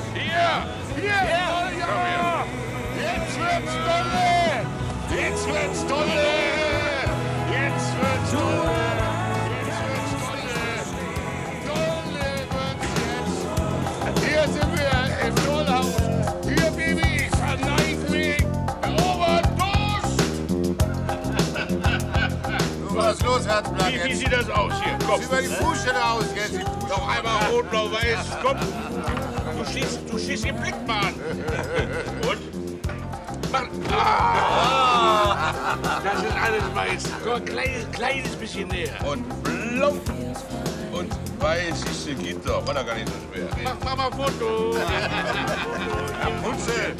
Hier! Ja! Jetzt wird's dolle! Jetzt wird's dolle! Jetzt wird's dolle! Hier sind wir im Dollhaus. Hier, Baby, verneigt mich. Was ist los, Herzblatt? Wie sieht das aus hier? Komm. Sieh mal die Fußstelle aus, jetzt. Noch einmal rot, blau, weiß. Komm. Du schießt den Blick mal an. Und? Mach. Ah. Das ist alles meins. So ein kleines bisschen näher. Und blau. Und weiß ist die Gitter. War da gar nicht so schwer. Mach mal ein Foto. Rapunzel.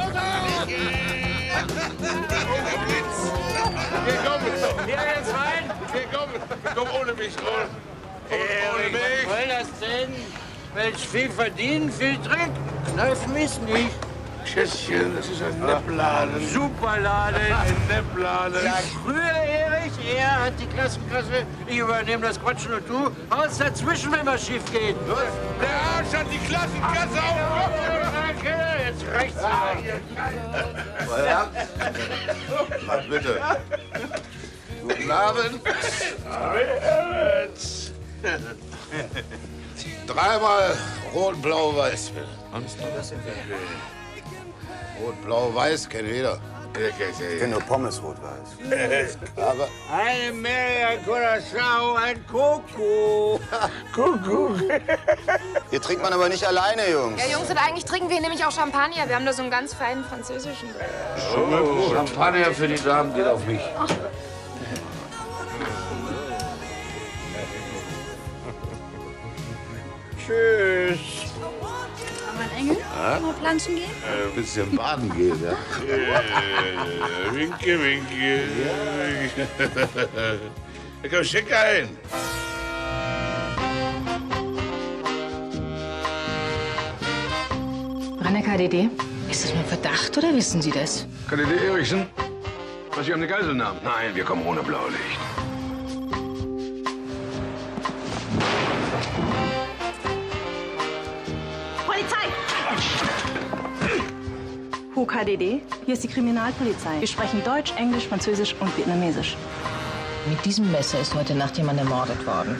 Wir kommen. Wer jetzt rein? Wir kommen. Komm ohne mich. Ohne mich. Was soll das denn? Mensch, viel verdienen, viel trinken. Kneifen ist nicht. Schätzchen, das ist ein Neppladen. Super Laden. Ein Neppladen. Ja, früher, Erich, er hat die Klassenkasse, ich übernehme das Quatschen und du haust dazwischen, wenn was schief geht. Der Arsch hat die Klassenkasse aufgemacht. Danke, jetzt reicht's wieder. Was bitte? Guten Abend. Dreimal rot, blau, weiß, bitte. Rot, blau, weiß kennt jeder. Ich kenne nur Pommes rot-weiß. Aber Eine Meere, Curaçao, ein Koko. Kuckuck. Hier trinkt man aber nicht alleine, Jungs. Ja, Jungs, und eigentlich trinken wir nämlich auch Champagner. Wir haben da so einen ganz feinen französischen. Champagner für die Damen geht auf mich. Tschüss. Mein Engel, mal planschen gehen? ein bisschen baden gehen, ja. Winke, winke. Da komm, schick ein. Ranne KDD, ist das mein Verdacht oder wissen Sie das? KDD Erichsen? Was Sie um eine Geisel nahmen? Nein, wir kommen ohne Blaulicht. Polizei! Hu KDD, hier ist die Kriminalpolizei. Wir sprechen Deutsch, Englisch, Französisch und Vietnamesisch. Mit diesem Messer ist heute Nacht jemand ermordet worden.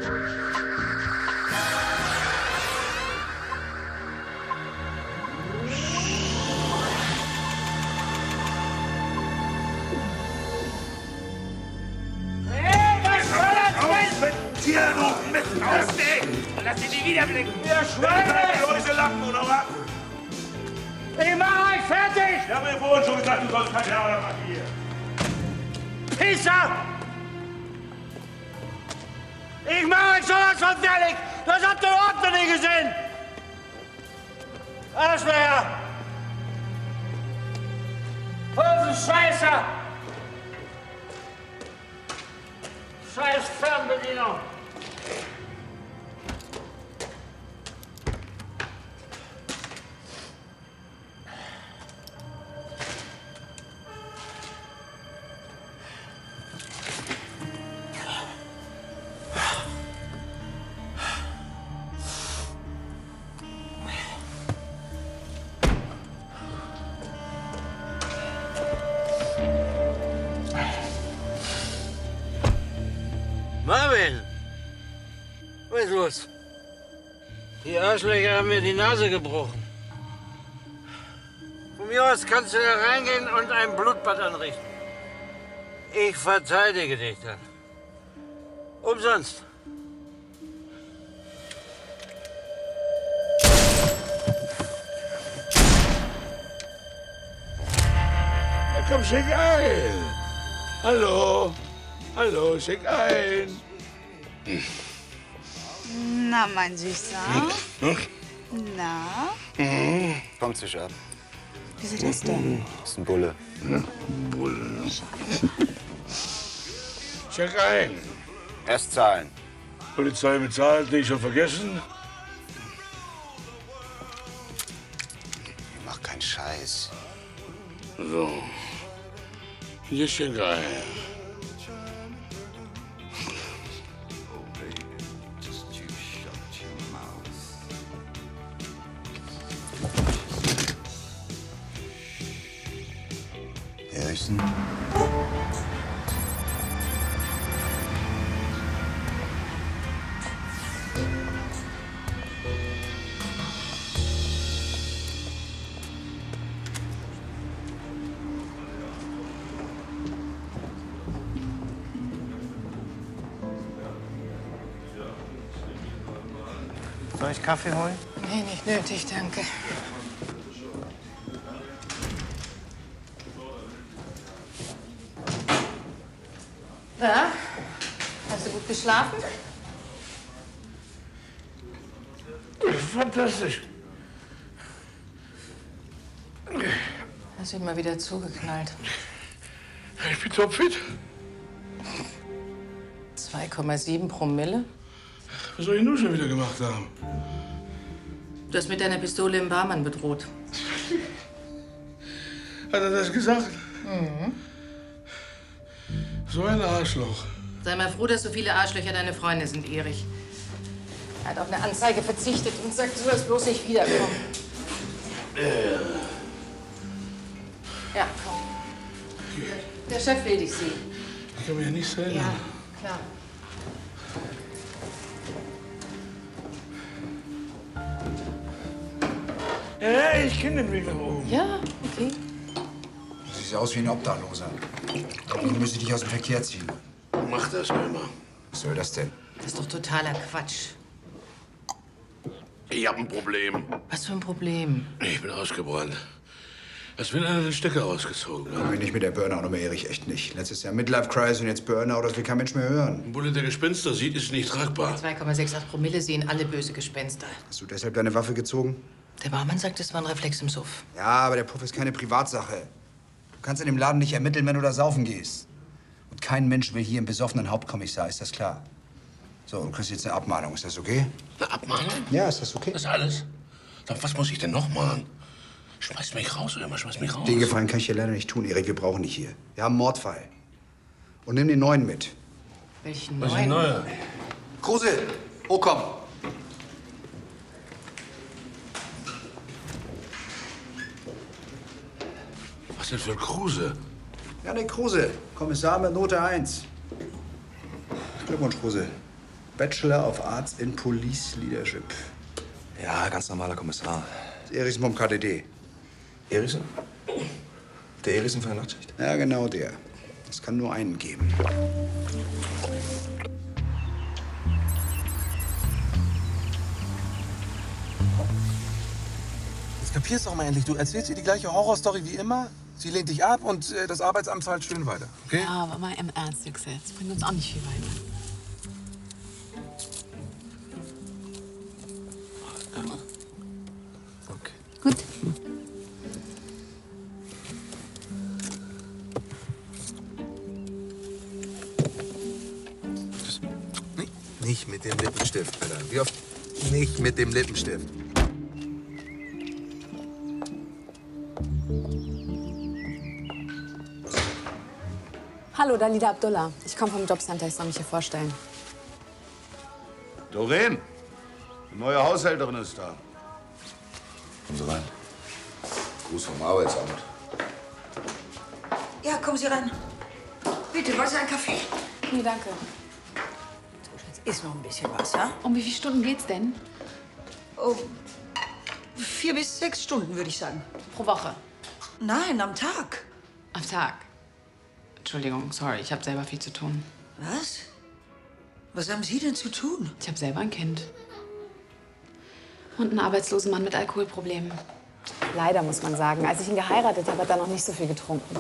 Hier, du Mist, aus, ey! Lass dich nie wiederblicken! Ihr Schweine! Größe Lappen, oder was? Ich mach euch fertig! Ich hab mir vorhin schon gesagt, du sollst kein Theater machen hier. Pisser! Ich mach euch sowas von fertig! Das habt ihr überhaupt noch nie gesehen! Arschlöcher! Hosenscheißer! Scheiß Fernbedienung! Marvin! Was ist los? Die Arschlöcher haben mir die Nase gebrochen. Von mir aus kannst du da reingehen und ein Blutbad anrichten. Ich verteidige dich dann. Umsonst. Ja, komm, schick ein. Hallo. Hallo, schick ein. Na, mein Süßer. Na? Kommt sich ab. Wieso das denn? Das ist ein Bulle. Bulle. Check ein. Erst zahlen. Polizei bezahlt, nicht schon vergessen? Mach keinen Scheiß. So. Hier check ein. Füßen. Soll ich Kaffee holen? Nee, nicht nötig, danke. Na, hast du gut geschlafen? Fantastisch. Hast du ihn mal wieder zugeknallt? Ich bin topfit. 2,7 Promille? Was soll ich nun schon wieder gemacht haben? Du hast mit deiner Pistole im Barmann bedroht. Hat er das gesagt? Mhm. So ein Arschloch. Sei mal froh, dass so viele Arschlöcher deine Freunde sind, Erich. Er hat auf eine Anzeige verzichtet und sagt, du sollst bloß nicht wiederkommen. Ja, komm. Der Chef will dich sehen. Ich kann mich ja nicht sehen. Ja, klar. Hey, ich kenne den Weg nach oben. Ja, okay. Du siehst aus wie ein Obdachloser. Ich müsste dich aus dem Verkehr ziehen. Mach das immer. Was soll das denn? Das ist doch totaler Quatsch. Ich hab ein Problem. Was für ein Problem? Ich bin ausgebrannt. Als wenn einer den Stecker ausgezogen hat. Nicht mit der Burnout-Nummer, Erich, echt nicht. Letztes Jahr Midlife-Crisis und jetzt Burnout, das will kein Mensch mehr hören. Ein Bulle, der Gespenster sieht, ist nicht tragbar. 2,68 Promille sehen alle böse Gespenster. Hast du deshalb deine Waffe gezogen? Der Barmann sagt, es war ein Reflex im Suff. Ja, aber der Puff ist keine Privatsache. Du kannst in dem Laden nicht ermitteln, wenn du da saufen gehst. Und kein Mensch will hier einen besoffenen Hauptkommissar, ist das klar? So, du kriegst jetzt eine Abmahnung, ist das okay? Eine Abmahnung? Ja, ist das okay? Das ist alles? Doch, was muss ich denn noch machen? Schmeiß mich raus, oder? Schmeiß mich raus. Den Gefallen kann ich dir leider nicht tun, Erik. Wir brauchen dich hier. Wir haben einen Mordfall. Und nimm den neuen mit. Welchen Was ist ein neuer? Kruse! Oh, komm! Was denn für ein Kruse? Janik Kruse, Kommissar mit Note 1. Glückwunsch, Kruse. Bachelor of Arts in Police Leadership. Ja, ganz normaler Kommissar. Erichsen vom KDD. Erichsen? Der Erichsen von der Nachtschicht? Ja, genau der. Es kann nur einen geben. Jetzt kapierst doch mal endlich. Du erzählst ihr die gleiche Horrorstory wie immer. Sie lehnt dich ab und das Arbeitsamt zahlt schön weiter. Okay? Ja, aber mal im Ernst, Yüksel. Das bringt uns auch nicht viel weiter. Okay. Gut. Nicht mit dem Lippenstift, Alter. Wie oft? Nicht mit dem Lippenstift. Hallo, Dalida Abdullah. Ich komme vom Jobcenter. Ich soll mich hier vorstellen. Doreen, eine neue Haushälterin ist da. Kommen Sie rein. Gruß vom Arbeitsamt. Ja, kommen Sie rein. Bitte, was ein Kaffee? Nee, danke. Jetzt ist noch ein bisschen was, ja? Um wie viele Stunden geht's denn? Oh, 4 bis 6 Stunden, würde ich sagen. Pro Woche? Nein, am Tag. Am Tag? Entschuldigung, sorry, ich habe selber viel zu tun. Was? Was haben Sie denn zu tun? Ich habe selber ein Kind. Und einen arbeitslosen Mann mit Alkoholproblemen. Leider, muss man sagen. Als ich ihn geheiratet habe, hat er noch nicht so viel getrunken.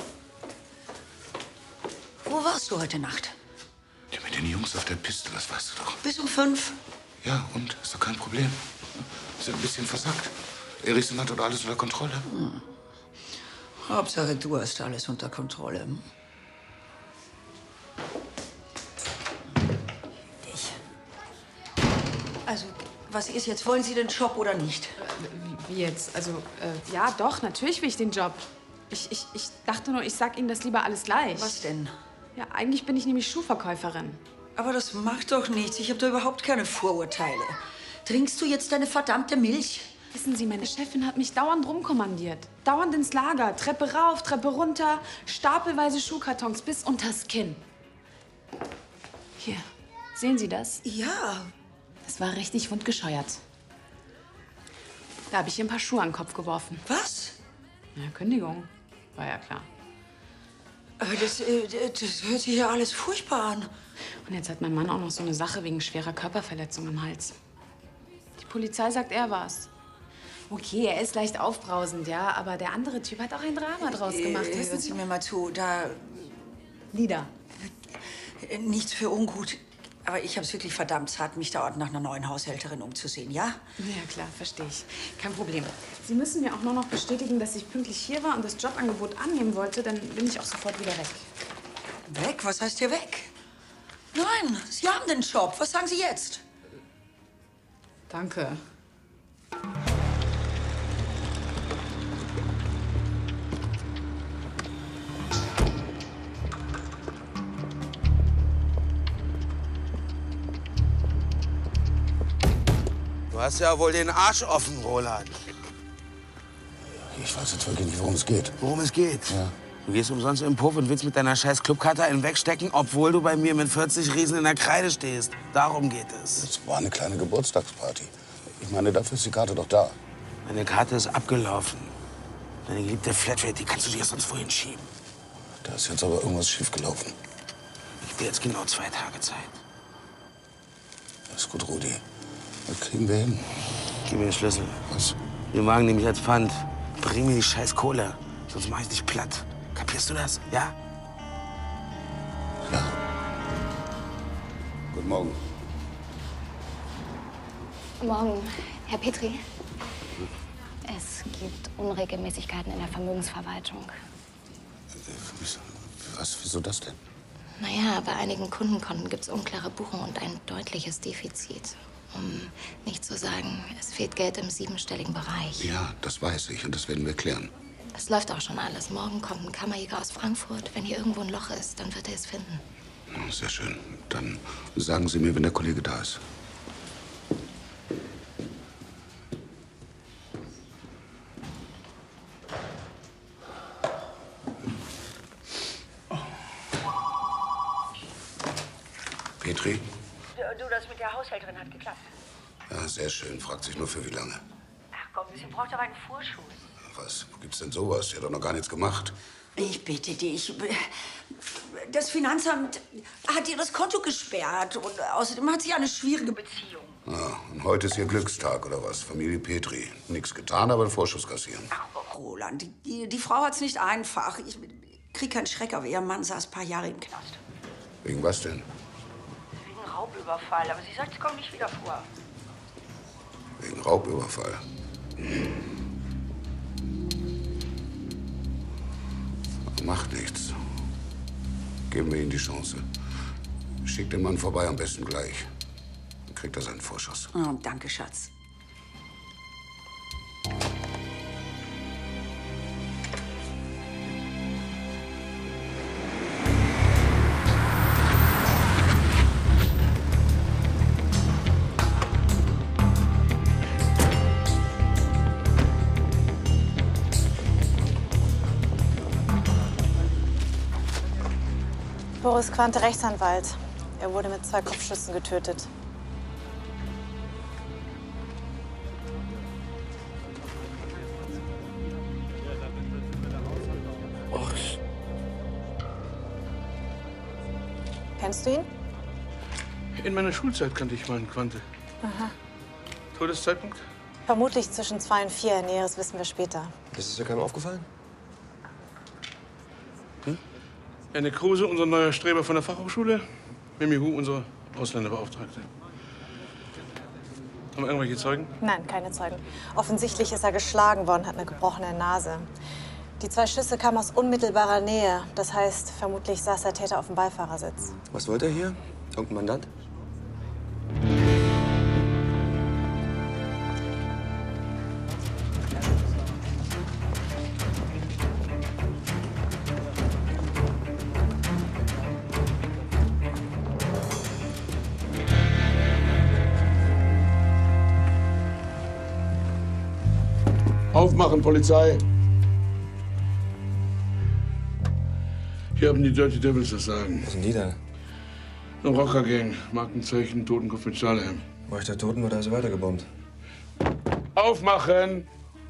Wo warst du heute Nacht? Ja, mit den Jungs auf der Piste, das weißt du doch. Bis um 5. Ja, und? Ist doch kein Problem. Ist ein bisschen versackt. Erichsen hat dort alles unter Kontrolle. Hauptsache, du hast alles unter Kontrolle. Ich. Also, was ist jetzt? Wollen Sie den Job oder nicht? Wie jetzt? Also, ja, doch, natürlich will ich den Job. Ich dachte nur, ich sag Ihnen das lieber alles gleich. Was denn? Ja, eigentlich bin ich nämlich Schuhverkäuferin. Aber das macht doch nichts. Ich habe da überhaupt keine Vorurteile. Trinkst du jetzt deine verdammte Milch? Wissen Sie, meine Chefin hat mich dauernd rumkommandiert. Dauernd ins Lager. Treppe rauf, Treppe runter. Stapelweise Schuhkartons bis unters Kinn. Hier, sehen Sie das? Ja. Das war richtig wundgescheuert. Da habe ich ihr ein paar Schuhe an den Kopf geworfen. Was? Ja, Kündigung. War ja klar. Aber das hört sich ja alles furchtbar an. Und jetzt hat mein Mann auch noch so eine Sache wegen schwerer Körperverletzung am Hals. Die Polizei sagt, er war's. Okay, er ist leicht aufbrausend, ja, aber der andere Typ hat auch ein Drama draus gemacht. Hören Sie mir mal zu, da... Nieder. Nichts für ungut. Aber ich habe es wirklich verdammt satt, mich dauernd nach einer neuen Haushälterin umzusehen, ja? Ja, klar, verstehe ich. Kein Problem. Sie müssen mir auch nur noch bestätigen, dass ich pünktlich hier war und das Jobangebot annehmen wollte, dann bin ich auch sofort wieder weg. Weg? Was heißt hier weg? Nein, Sie haben den Job. Was sagen Sie jetzt? Danke. Du hast ja wohl den Arsch offen, Roland. Ich weiß jetzt wirklich nicht, worum es geht. Worum es geht? Ja. Du gehst umsonst in den Puff und willst mit deiner scheiß Clubkarte einen wegstecken, obwohl du bei mir mit 40 Riesen in der Kreide stehst. Darum geht es. Das war eine kleine Geburtstagsparty. Ich meine, dafür ist die Karte doch da. Deine Karte ist abgelaufen. Deine geliebte Flatrate, die kannst du dir sonst wohin schieben. Da ist jetzt aber irgendwas schiefgelaufen. Ich will jetzt genau 2 Tage Zeit. Das ist gut, Rudi. Das kriegen wir hin. Gib mir den Schlüssel. Was? Den Wagen nehme ich als Pfand. Bring mir die scheiß Kohle, sonst mach ich dich platt. Kapierst du das? Ja? Ja. Guten Morgen. Morgen, Herr Petri. Es gibt Unregelmäßigkeiten in der Vermögensverwaltung. Was? Wieso das denn? Naja, bei einigen Kundenkonten gibt es unklare Buchungen und ein deutliches Defizit. Um nicht zu sagen, es fehlt Geld im 7-stelligen Bereich. Ja, das weiß ich und das werden wir klären. Es läuft auch schon alles. Morgen kommt ein Kammerjäger aus Frankfurt. Wenn hier irgendwo ein Loch ist, dann wird er es finden. Oh, sehr schön. Dann sagen Sie mir, wenn der Kollege da ist. Petri? Du, das mit der Haushälterin hat geklappt. Ja, sehr schön. Fragt sich nur für wie lange. Ach komm, sie braucht aber einen Vorschuss. Was? Wo gibt's denn sowas? Die hat doch noch gar nichts gemacht. Ich bitte dich. Das Finanzamt hat ihr das Konto gesperrt. Und außerdem hat sie eine schwierige Beziehung. Ja, und heute ist ihr Glückstag, oder was? Familie Petri. Nichts getan, aber einen Vorschuss kassieren. Ach, Roland, die Frau hat's nicht einfach. Ich krieg keinen Schreck, aber ihr Mann saß ein paar Jahre im Knast. Wegen was denn? Wegen Raubüberfall. Aber sie sagt, es kommt nicht wieder vor. Wegen Raubüberfall. Macht nichts. Geben wir ihm die Chance. Schickt den Mann vorbei, am besten gleich. Dann kriegt er seinen Vorschuss. Oh, danke, Schatz. Boris Quante, Rechtsanwalt. Er wurde mit 2 Kopfschüssen getötet. Boris. Kennst du ihn? In meiner Schulzeit kannte ich mal einen Quante. Aha. Todeszeitpunkt? Vermutlich zwischen 2 und 4. Näheres wissen wir später. Das ist ja keinem aufgefallen? Enne Kruse, unser neuer Streber von der Fachhochschule. Mimi Hu, unsere Ausländerbeauftragte. Haben wir irgendwelche Zeugen? Nein, keine Zeugen. Offensichtlich ist er geschlagen worden, hat eine gebrochene Nase. Die 2 Schüsse kamen aus unmittelbarer Nähe. Das heißt, vermutlich saß der Täter auf dem Beifahrersitz. Was wollte er hier? Irgendein Mandant? Aufmachen, Polizei! Hier haben die Dirty Devils das Sagen. Was sind die denn? Eine Rockergang, Markenzeichen, Totenkopf mit Stahlhelm. War ich der Toten, wird also weitergebombt. Aufmachen!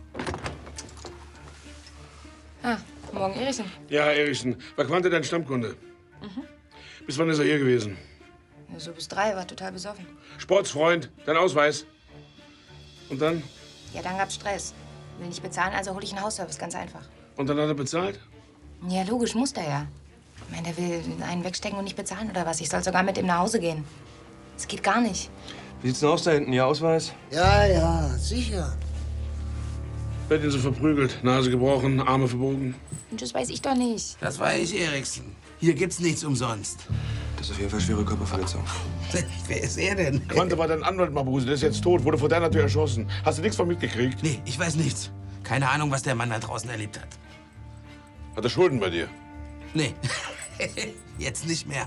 Ah, morgen Erichsen. Ja, Erichsen. War Quante dein Stammkunde? Bis wann ist er hier gewesen? Ja, so bis 3, war total besoffen. Sportsfreund, dein Ausweis. Und dann? Ja, dann gab's Stress. Will nicht bezahlen, also hole ich einen Hausservice, ganz einfach. Und dann hat er bezahlt? Ja, logisch, muss der ja. Ich meine, der will einen wegstecken und nicht bezahlen oder was? Ich soll sogar mit ihm nach Hause gehen. Das geht gar nicht. Wie sieht's denn aus da hinten? Ihr Ausweis? Ja, ja, sicher. Wer hat ihn so verprügelt? Nase gebrochen, Arme verbogen? Und das weiß ich doch nicht. Das war ich, Erichsen. Hier gibt's nichts umsonst. Das ist auf jeden Fall schwere Körperverletzung. Wer ist er denn? Quante war dein Anwalt, Mabuse. Der ist jetzt tot, wurde vor deiner Tür erschossen. Hast du nichts von mitgekriegt? Nee, ich weiß nichts. Keine Ahnung, was der Mann da draußen erlebt hat. Hat er Schulden bei dir? Nee, jetzt nicht mehr.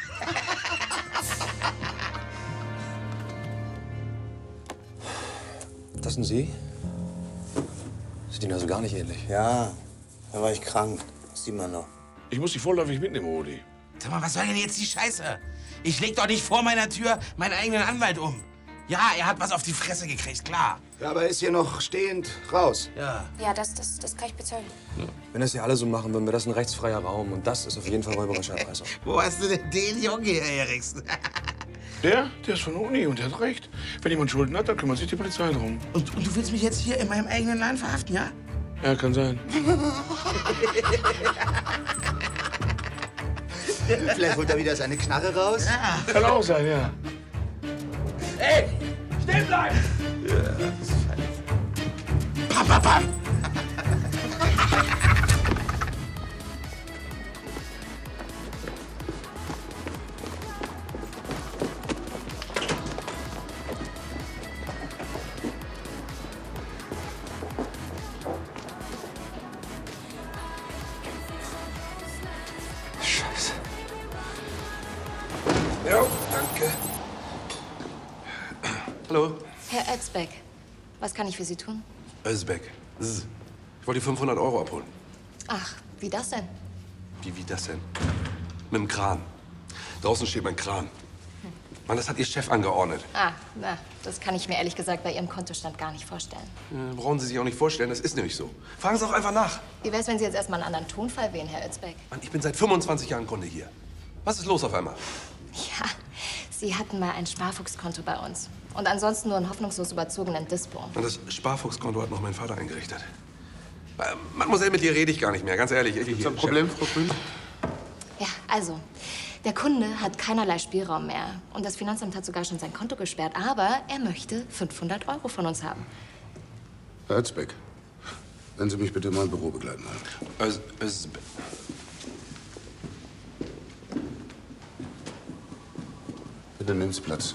Das sind Sie? Sieht Ihnen also gar nicht ähnlich. Ja, da war ich krank. Das sieht man noch. Ich muss dich vorläufig mitnehmen, Rudi. Sag mal, was soll denn jetzt die Scheiße? Ich leg doch nicht vor meiner Tür meinen eigenen Anwalt um. Ja, er hat was auf die Fresse gekriegt, klar. Ja, aber er ist hier noch stehend raus. Ja. Ja, das kann ich bezahlen. Wenn das hier alle so machen würden, wäre das ein rechtsfreier Raum. Und das ist auf jeden Fall räuberische Erpressung. Wo hast du denn den Jungen hier, Erichsen? Der ist von der Uni und der hat recht. Wenn jemand Schulden hat, dann kümmert sich die Polizei drum. Und du willst mich jetzt hier in meinem eigenen Land verhaften, ja? Ja, kann sein. Vielleicht holt er wieder seine Knarre raus. Ja. Kann auch sein, ja. Ey, stehen bleiben! Pam, pam, pam! Scheiße. Ja, danke. Hallo? Herr Özbeck, was kann ich für Sie tun? Özbeck. Ich wollte die 500 € abholen. Ach, wie das denn? Wie das denn? Mit dem Kran. Draußen steht mein Kran. Mann, das hat Ihr Chef angeordnet. Ah, na, das kann ich mir ehrlich gesagt bei Ihrem Kontostand gar nicht vorstellen. Brauchen Sie sich auch nicht vorstellen, das ist nämlich so. Fragen Sie auch einfach nach. Wie wär's, wenn Sie jetzt erstmal einen anderen Tonfall wählen, Herr Özbeck? Mann, ich bin seit 25 Jahren Kunde hier. Was ist los auf einmal? Ja, Sie hatten mal ein Sparfuchskonto bei uns. Und ansonsten nur einen hoffnungslos überzogenen Dispo. Und das Sparfuchskonto hat noch mein Vater eingerichtet. Mademoiselle, mit dir rede ich gar nicht mehr, ganz ehrlich. Gibt's ein Problem, Frau Grün? Ja, also, der Kunde hat keinerlei Spielraum mehr. Und das Finanzamt hat sogar schon sein Konto gesperrt. Aber er möchte 500 € von uns haben. Herr Özbeck, wenn Sie mich bitte in mein Büro begleiten wollen. Özbeck. Bitte nehmen Sie Platz.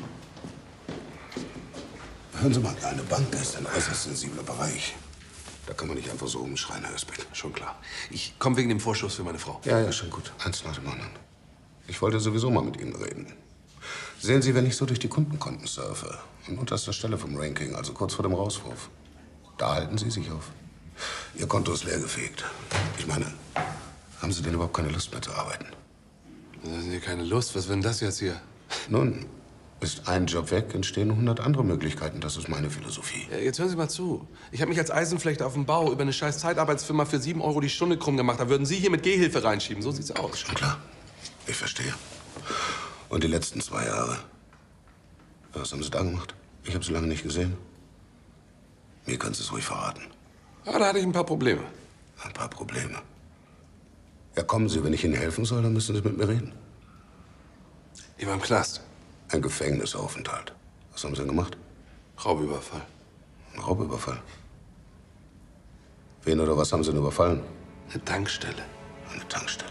Hören Sie mal, eine Bank ist ein äußerst sensibler Bereich. Da kann man nicht einfach so umschreien, Herr Özbeck. Schon klar. Ich komme wegen dem Vorschuss für meine Frau. Ja, schon gut. Eins nach dem anderen. Ich wollte sowieso mal mit Ihnen reden. Sehen Sie, wenn ich so durch die Kundenkonten surfe, an unterster Stelle vom Ranking, also kurz vor dem Rauswurf, da halten Sie sich auf. Ihr Konto ist leergefegt. Ich meine, haben Sie denn überhaupt keine Lust mehr zu arbeiten? Da sind Sie keine Lust? Was wird denn das jetzt hier? Nun, ist ein Job weg, entstehen 100 andere Möglichkeiten. Das ist meine Philosophie. Ja, jetzt hören Sie mal zu. Ich habe mich als Eisenflechter auf dem Bau über eine scheiß Zeitarbeitsfirma für 7 € die Stunde krumm gemacht. Da würden Sie hier mit Gehhilfe reinschieben. So sieht's aus. Schon klar. Ich verstehe. Und die letzten 2 Jahre? Was haben Sie da gemacht? Ich habe Sie lange nicht gesehen. Mir können Sie es ruhig verraten. Ja, da hatte ich ein paar Probleme. Ein paar Probleme? Ja, kommen Sie, wenn ich Ihnen helfen soll, dann müssen Sie mit mir reden. Ich war im Knast. Ein Gefängnisaufenthalt. Was haben Sie denn gemacht? Raubüberfall. Ein Raubüberfall? Wen oder was haben Sie denn überfallen? Eine Tankstelle. Eine Tankstelle?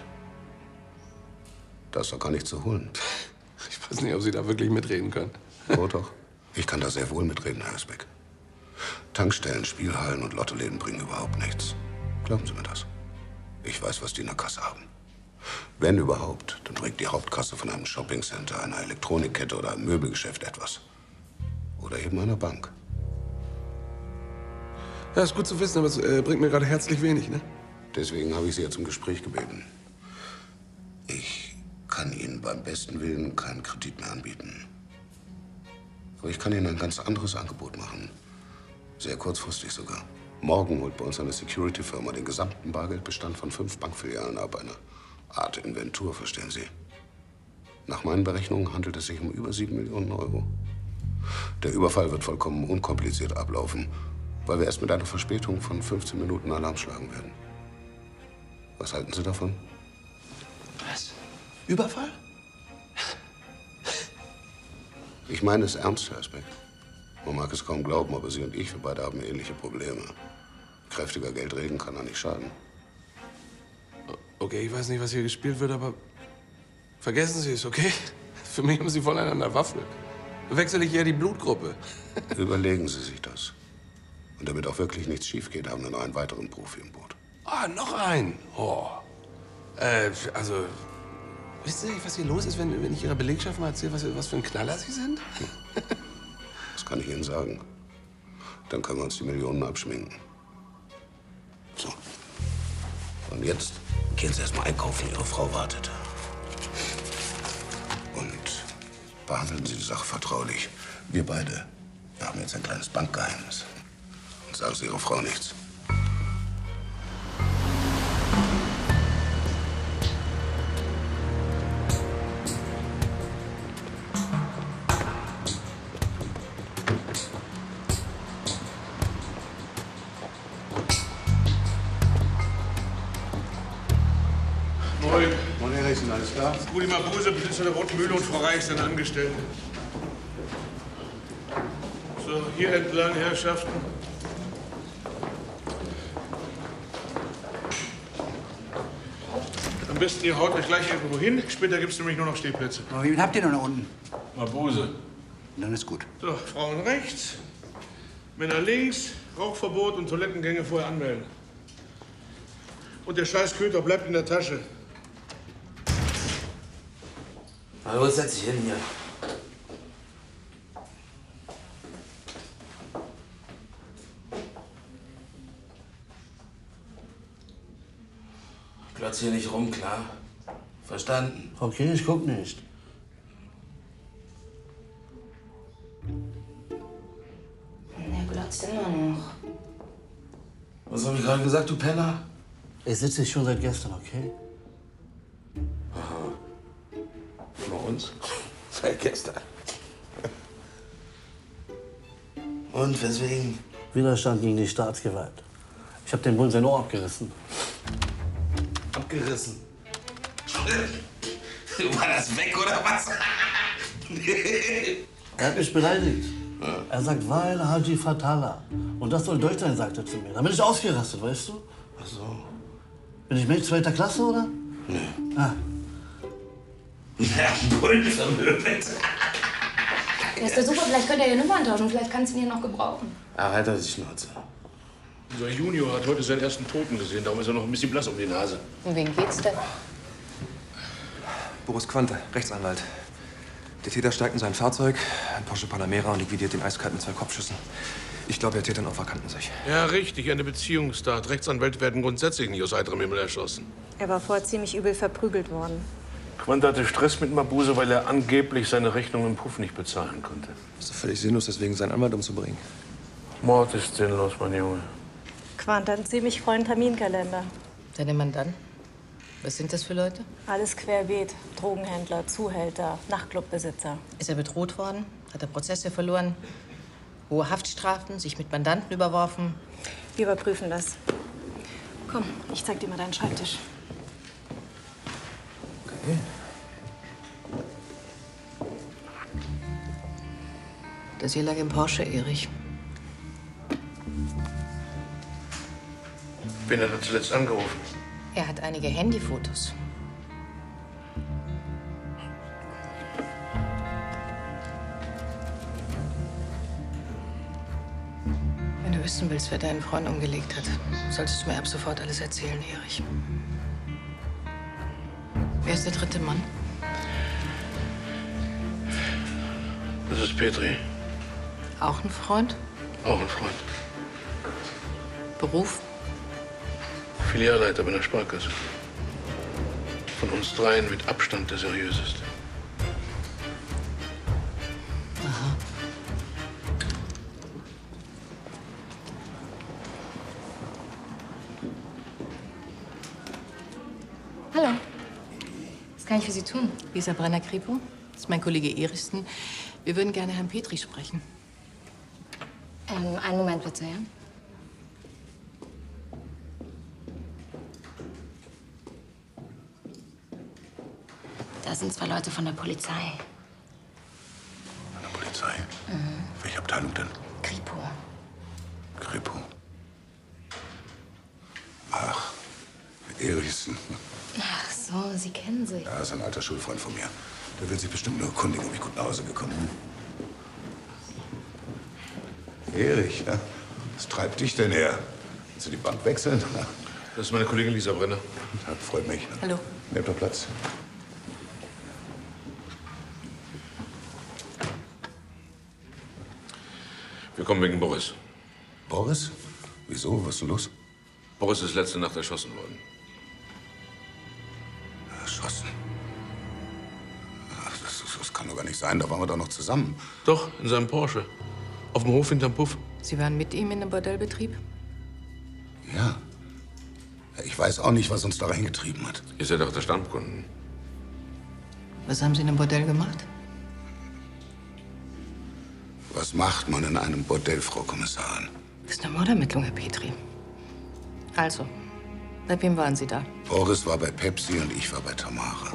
Da ist doch gar nichts zu holen. Ich weiß nicht, ob Sie da wirklich mitreden können. Oh doch. Ich kann da sehr wohl mitreden, Herr Özbeck. Tankstellen, Spielhallen und Lottoläden bringen überhaupt nichts. Glauben Sie mir das? Ich weiß, was die in der Kasse haben. Wenn überhaupt, dann trägt die Hauptkasse von einem Shoppingcenter, einer Elektronikkette oder einem Möbelgeschäft etwas. Oder eben einer Bank. Ja, ist gut zu wissen, aber es bringt mir gerade herzlich wenig, ne? Deswegen habe ich Sie ja zum Gespräch gebeten. Ich kann Ihnen beim besten Willen keinen Kredit mehr anbieten. Aber ich kann Ihnen ein ganz anderes Angebot machen. Sehr kurzfristig sogar. Morgen holt bei uns eine Security-Firma den gesamten Bargeldbestand von 5 Bankfilialen ab. Eine Art Inventur, verstehen Sie. Nach meinen Berechnungen handelt es sich um über 7 Millionen Euro. Der Überfall wird vollkommen unkompliziert ablaufen, weil wir erst mit einer Verspätung von 15 Minuten Alarm schlagen werden. Was halten Sie davon? Was? Überfall? Ich meine es ernst, Herr Speck. Man mag es kaum glauben, aber Sie und ich, wir beide haben ähnliche Probleme. Kräftiger Geldregen kann da nicht schaden. Okay, ich weiß nicht, was hier gespielt wird, aber vergessen Sie es, okay? Für mich haben Sie voneinander Waffe. Wechsle ich eher die Blutgruppe. Überlegen Sie sich das. Und damit auch wirklich nichts schief geht, haben wir noch einen weiteren Profi im Boot. Ah, noch einen? Oh. Also, wisst ihr nicht, was hier los ist, wenn ich Ihrer Belegschaft mal erzähle, was für ein Knaller Sie sind? Das kann ich Ihnen sagen. Dann können wir uns die Millionen abschminken. So. Und jetzt gehen Sie erst mal einkaufen. Ihre Frau wartet. Und behandeln Sie die Sache vertraulich. Wir beide haben jetzt ein kleines Bankgeheimnis. Und sagen Sie Ihrer Frau nichts. Moin. Moin, Herr Riesen, alles klar? Rudi Mabuse, Besitzer der Roten Mühle und Frau Reich, seine Angestellte. So, hier entlang, Herrschaften. Am besten, ihr haut euch gleich irgendwo hin. Später gibt es nämlich nur noch Stehplätze. Aber wen habt ihr denn da unten? Mabuse. Dann ist gut. So, Frauen rechts, Männer links, Rauchverbot und Toilettengänge vorher anmelden. Und der scheiß Köter bleibt in der Tasche. Na los, setz dich hin hier. Glotz hier nicht rum, klar? Verstanden? Okay, ich guck nicht. Der glotzt immer noch. Was hab ich gerade gesagt, du Penner? Ich sitze hier schon seit gestern, okay? Aha. Bei uns? Seit gestern. Und weswegen? Widerstand gegen die Staatsgewalt. Ich habe dem Bullen sein Ohr abgerissen. Abgerissen? War das weg, oder was? Er hat mich beleidigt. Ja. Er sagt, weil Haji Fatala. Und das soll Deutsch sein, sagt er zu mir. Da bin ich ausgerastet, weißt du? Ach so. Bin ich Mensch zweiter Klasse, oder? Nee. Ah. Ja, Bullen vermöbelt. Ja, ist doch super, vielleicht könnt ihr ja Nummern tauschen. Vielleicht kannst du ihn hier noch gebrauchen. Ach, halt die Schnauze. Unser Junior hat heute seinen ersten Toten gesehen. Darum ist er noch ein bisschen blass um die Nase. Um wen geht's denn? Boris Quante, Rechtsanwalt. Der Täter steigt in sein Fahrzeug, ein Porsche Panamera, und liquidiert den eiskalt mit 2 Kopfschüssen. Ich glaube, der Täter und Opfer kannten sich. Ja, richtig. Eine Beziehungstat. Rechtsanwälte werden grundsätzlich nicht aus heiterem Himmel erschossen. Er war vorher ziemlich übel verprügelt worden. Quante hatte Stress mit Mabuse, weil er angeblich seine Rechnung im Puff nicht bezahlen konnte. Ist doch völlig sinnlos, deswegen seinen Anwalt umzubringen. Mord ist sinnlos, mein Junge. Quant hat einen ziemlich vollen Terminkalender. Deine Mandanten? Was sind das für Leute? Alles querbeet. Drogenhändler, Zuhälter, Nachtclubbesitzer. Ist er bedroht worden? Hat er Prozesse verloren? Hohe Haftstrafen? Sich mit Mandanten überworfen? Wir überprüfen das. Komm, ich zeig dir mal deinen Schreibtisch. Okay. Das hier lag im Porsche, Erich. Wen hat er zuletzt angerufen? Er hat einige Handyfotos. Wenn du wissen willst, wer deinen Freund umgelegt hat, solltest du mir ab sofort alles erzählen, Erich. Wer ist der dritte Mann? Das ist Petri. Auch ein Freund? Auch ein Freund. Beruf? Filialleiter bei einer Sparkasse. Von uns dreien mit Abstand der seriöseste. Aha. Hallo. Was kann ich für Sie tun? Lisa Brenner-Kripo, das ist mein Kollege Erichsen. Wir würden gerne Herrn Petri sprechen. Einen Moment bitte, ja? Da sind 2 Leute von der Polizei. Von der Polizei? Welche Abteilung denn? Kripo. Kripo. Ach, Erichsen. Ach so, Sie kennen sich. Ja, ist ein alter Schulfreund von mir. Der will sich bestimmt nur erkundigen, ob ich gut nach Hause gekommen bin. Erich, ja? Was treibt dich denn her? Willst du die Bank wechseln? Das ist meine Kollegin Lisa Brenner. Ja, freut mich. Hallo. Nehmt doch Platz. Wir kommen wegen Boris. Boris? Wieso? Was ist denn los? Boris ist letzte Nacht erschossen worden. Erschossen? Ach, das kann doch gar nicht sein. Da waren wir doch noch zusammen. Doch, in seinem Porsche. Auf dem Hof hinterm Puff. Sie waren mit ihm in dem Bordellbetrieb? Ja. Ich weiß auch nicht, was uns da reingetrieben hat. Ihr seid doch der Stammkunden. Was haben Sie in dem Bordell gemacht? Was macht man in einem Bordell, Frau Kommissarin? Das ist eine Mordermittlung, Herr Petri. Also, bei wem waren Sie da? Boris war bei Pepsi und ich war bei Tamara.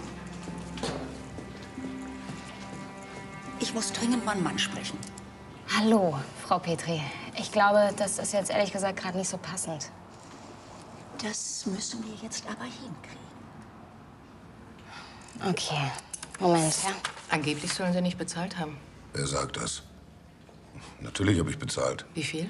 Ich muss dringend mal einen Mann sprechen. Hallo, Frau Petri. Ich glaube, das ist jetzt ehrlich gesagt gerade nicht so passend. Das müssen wir jetzt aber hinkriegen. Okay, Moment, ja? Angeblich sollen Sie nicht bezahlt haben. Wer sagt das? Natürlich habe ich bezahlt. Wie viel?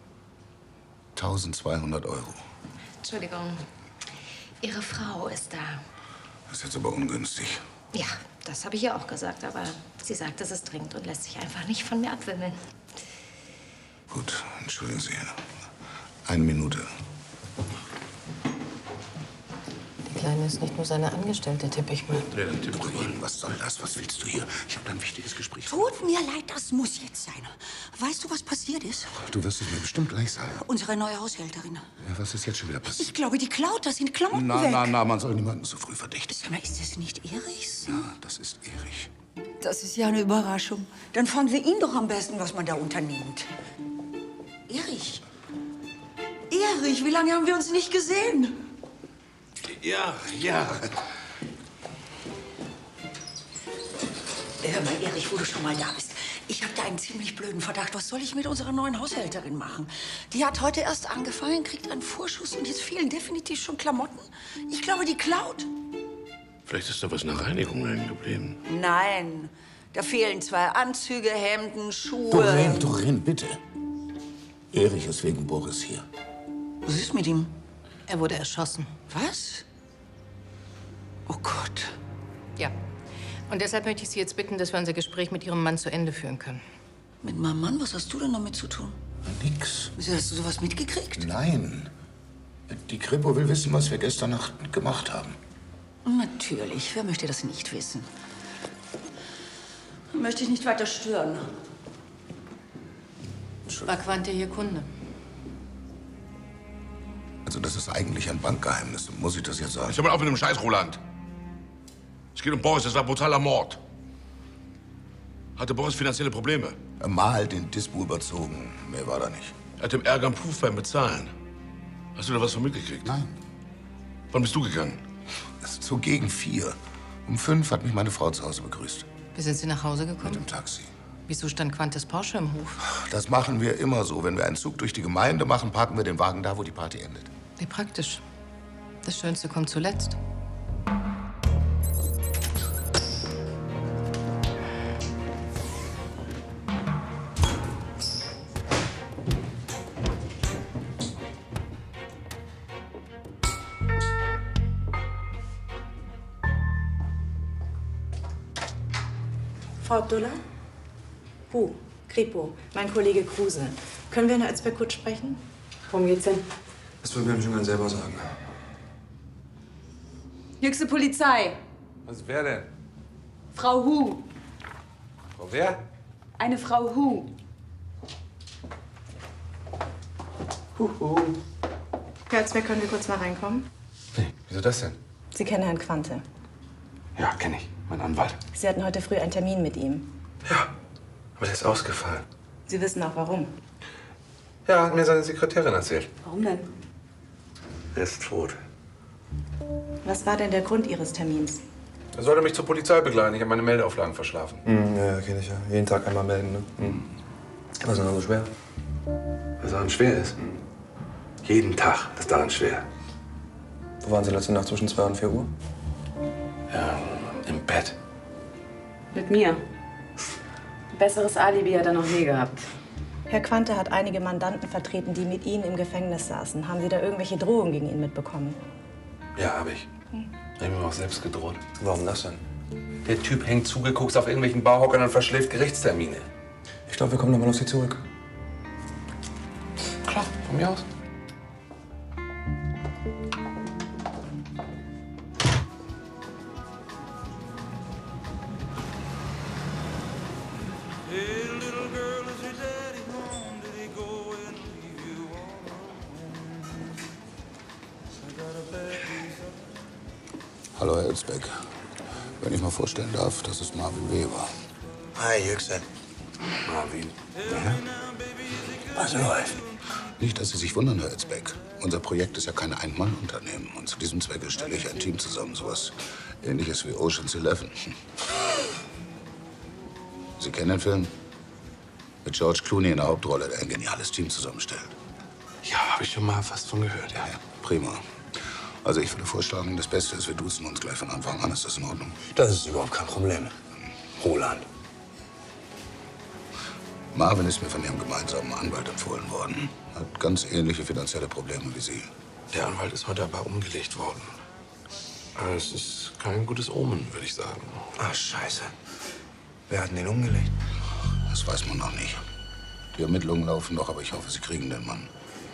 1200 €. Entschuldigung. Ihre Frau ist da. Das ist jetzt aber ungünstig. Ja, das habe ich ihr auch gesagt, aber sie sagt, es ist dringend und lässt sich einfach nicht von mir abwimmeln. Gut, entschuldigen Sie. 1 Minute. Die Kleine ist nicht nur seine Angestellte, tippe ich mal. Ja, dann tipp Doreen, was soll das? Was willst du hier? Ich habe da ein wichtiges Gespräch. Tut mir leid, das muss jetzt sein. Weißt du, was passiert ist? Du wirst es mir bestimmt gleich sagen. Unsere neue Haushälterin. Ja, was ist jetzt schon wieder passiert? Ich glaube, die klaut, da sind Klamotten Na, weg. na, man soll niemanden so früh verdächtigen. Sag mal, ist das nicht Erichs? Ja, das ist Erich. Das ist ja eine Überraschung. Dann fragen wir ihn doch am besten, was man da unternimmt. Erich. Erich, wie lange haben wir uns nicht gesehen? Ja. Hör mal, Erich, wo du schon mal da bist. Ich habe da einen ziemlich blöden Verdacht. Was soll ich mit unserer neuen Haushälterin machen? Die hat heute erst angefangen, kriegt einen Vorschuss und jetzt fehlen definitiv schon Klamotten. Ich glaube, die klaut. Vielleicht ist da was in der Reinigung hängen geblieben. Nein, da fehlen 2 Anzüge, Hemden, Schuhe. Doreen, bitte. Erich ist wegen Boris hier. Was ist mit ihm? Er wurde erschossen. Was? Oh Gott. Ja. Und deshalb möchte ich Sie jetzt bitten, dass wir unser Gespräch mit Ihrem Mann zu Ende führen können. Mit meinem Mann? Was hast du denn damit zu tun? Nix. Wieso, hast du sowas mitgekriegt? Nein. Die Kripo will wissen, was wir gestern Nacht gemacht haben. Natürlich. Wer möchte das nicht wissen? Möchte ich nicht weiter stören. War Quante Ihr Kunde? Also, das ist eigentlich ein Bankgeheimnis. Muss ich das jetzt sagen? Ich hab mal auf mit dem Scheiß, Roland. Es geht um Boris, das war brutaler Mord. Hatte Boris finanzielle Probleme? Er mal den Dispo überzogen. Mehr war da nicht. Er hatte Ärger am Puff beim Bezahlen. Hast du da was von mitgekriegt? Nein. Wann bist du gegangen? Es ist so gegen 4. Um 5 hat mich meine Frau zu Hause begrüßt. Wie sind Sie nach Hause gekommen? Mit dem Taxi. Wieso stand Quantes Porsche im Hof? Das machen wir immer so. Wenn wir einen Zug durch die Gemeinde machen, parken wir den Wagen da, wo die Party endet. Wie praktisch. Das Schönste kommt zuletzt. Frau Abdullah? Kripo, mein Kollege Kruse. Können wir in der Özbekut sprechen? Worum geht's denn? Das will mir schon ganz selber sagen. Höchste Polizei. Was wer denn? Frau Hu. Frau wer? Eine Frau Hu. Herr Özbeck, können wir kurz mal reinkommen? Wieso das denn? Sie kennen Herrn Quante. Ja, kenne ich. Mein Anwalt. Sie hatten heute früh einen Termin mit ihm. Aber der ist ausgefallen. Sie wissen auch warum. Ja, hat mir seine Sekretärin erzählt. Warum denn? Er ist tot. Was war denn der Grund Ihres Termins? Er sollte mich zur Polizei begleiten. Ich habe meine Meldeauflagen verschlafen. Ja, kenn ich ja. Jeden Tag einmal melden, ne? Was ist denn so schwer? Was daran schwer ist? Jeden Tag ist daran schwer. Wo waren Sie letzte Nacht zwischen 2 und 4 Uhr? Ja, im Bett. Mit mir. Ein besseres Alibi hat er noch nie gehabt. Herr Quante hat einige Mandanten vertreten, die mit Ihnen im Gefängnis saßen. Haben Sie da irgendwelche Drohungen gegen ihn mitbekommen? Ja, habe ich. Ich habe ihm auch selbst gedroht. Warum das denn? Der Typ hängt zugeguckt auf irgendwelchen Barhockern und verschläft Gerichtstermine. Ich glaube, wir kommen nochmal auf Sie zurück. Klar, von mir aus. Hallo, Herr Özbeck. Wenn ich mal vorstellen darf, das ist Marvin Weber. Hi, Yüksel. Marvin. Was läuft? Nicht, dass Sie sich wundern, Herr Özbeck. Unser Projekt ist ja kein Ein-Mann-Unternehmen. Und zu diesem Zwecke stelle ich ein Team zusammen. Sowas Ähnliches wie Ocean's 11. Sie kennen den Film? Mit George Clooney in der Hauptrolle, der ein geniales Team zusammenstellt. Ja, habe ich schon mal fast von gehört, ja. Prima. Also ich würde vorschlagen, das Beste ist, wir duzen uns gleich von Anfang an. Ist das in Ordnung? Das ist überhaupt kein Problem. Roland. Marvin ist mir von Ihrem gemeinsamen Anwalt empfohlen worden. Hat ganz ähnliche finanzielle Probleme wie Sie. Der Anwalt ist heute aber umgelegt worden. Aber es ist kein gutes Omen, würde ich sagen. Ach, scheiße. Wer hat denn den umgelegt? Das weiß man noch nicht. Die Ermittlungen laufen noch, aber ich hoffe, Sie kriegen den Mann.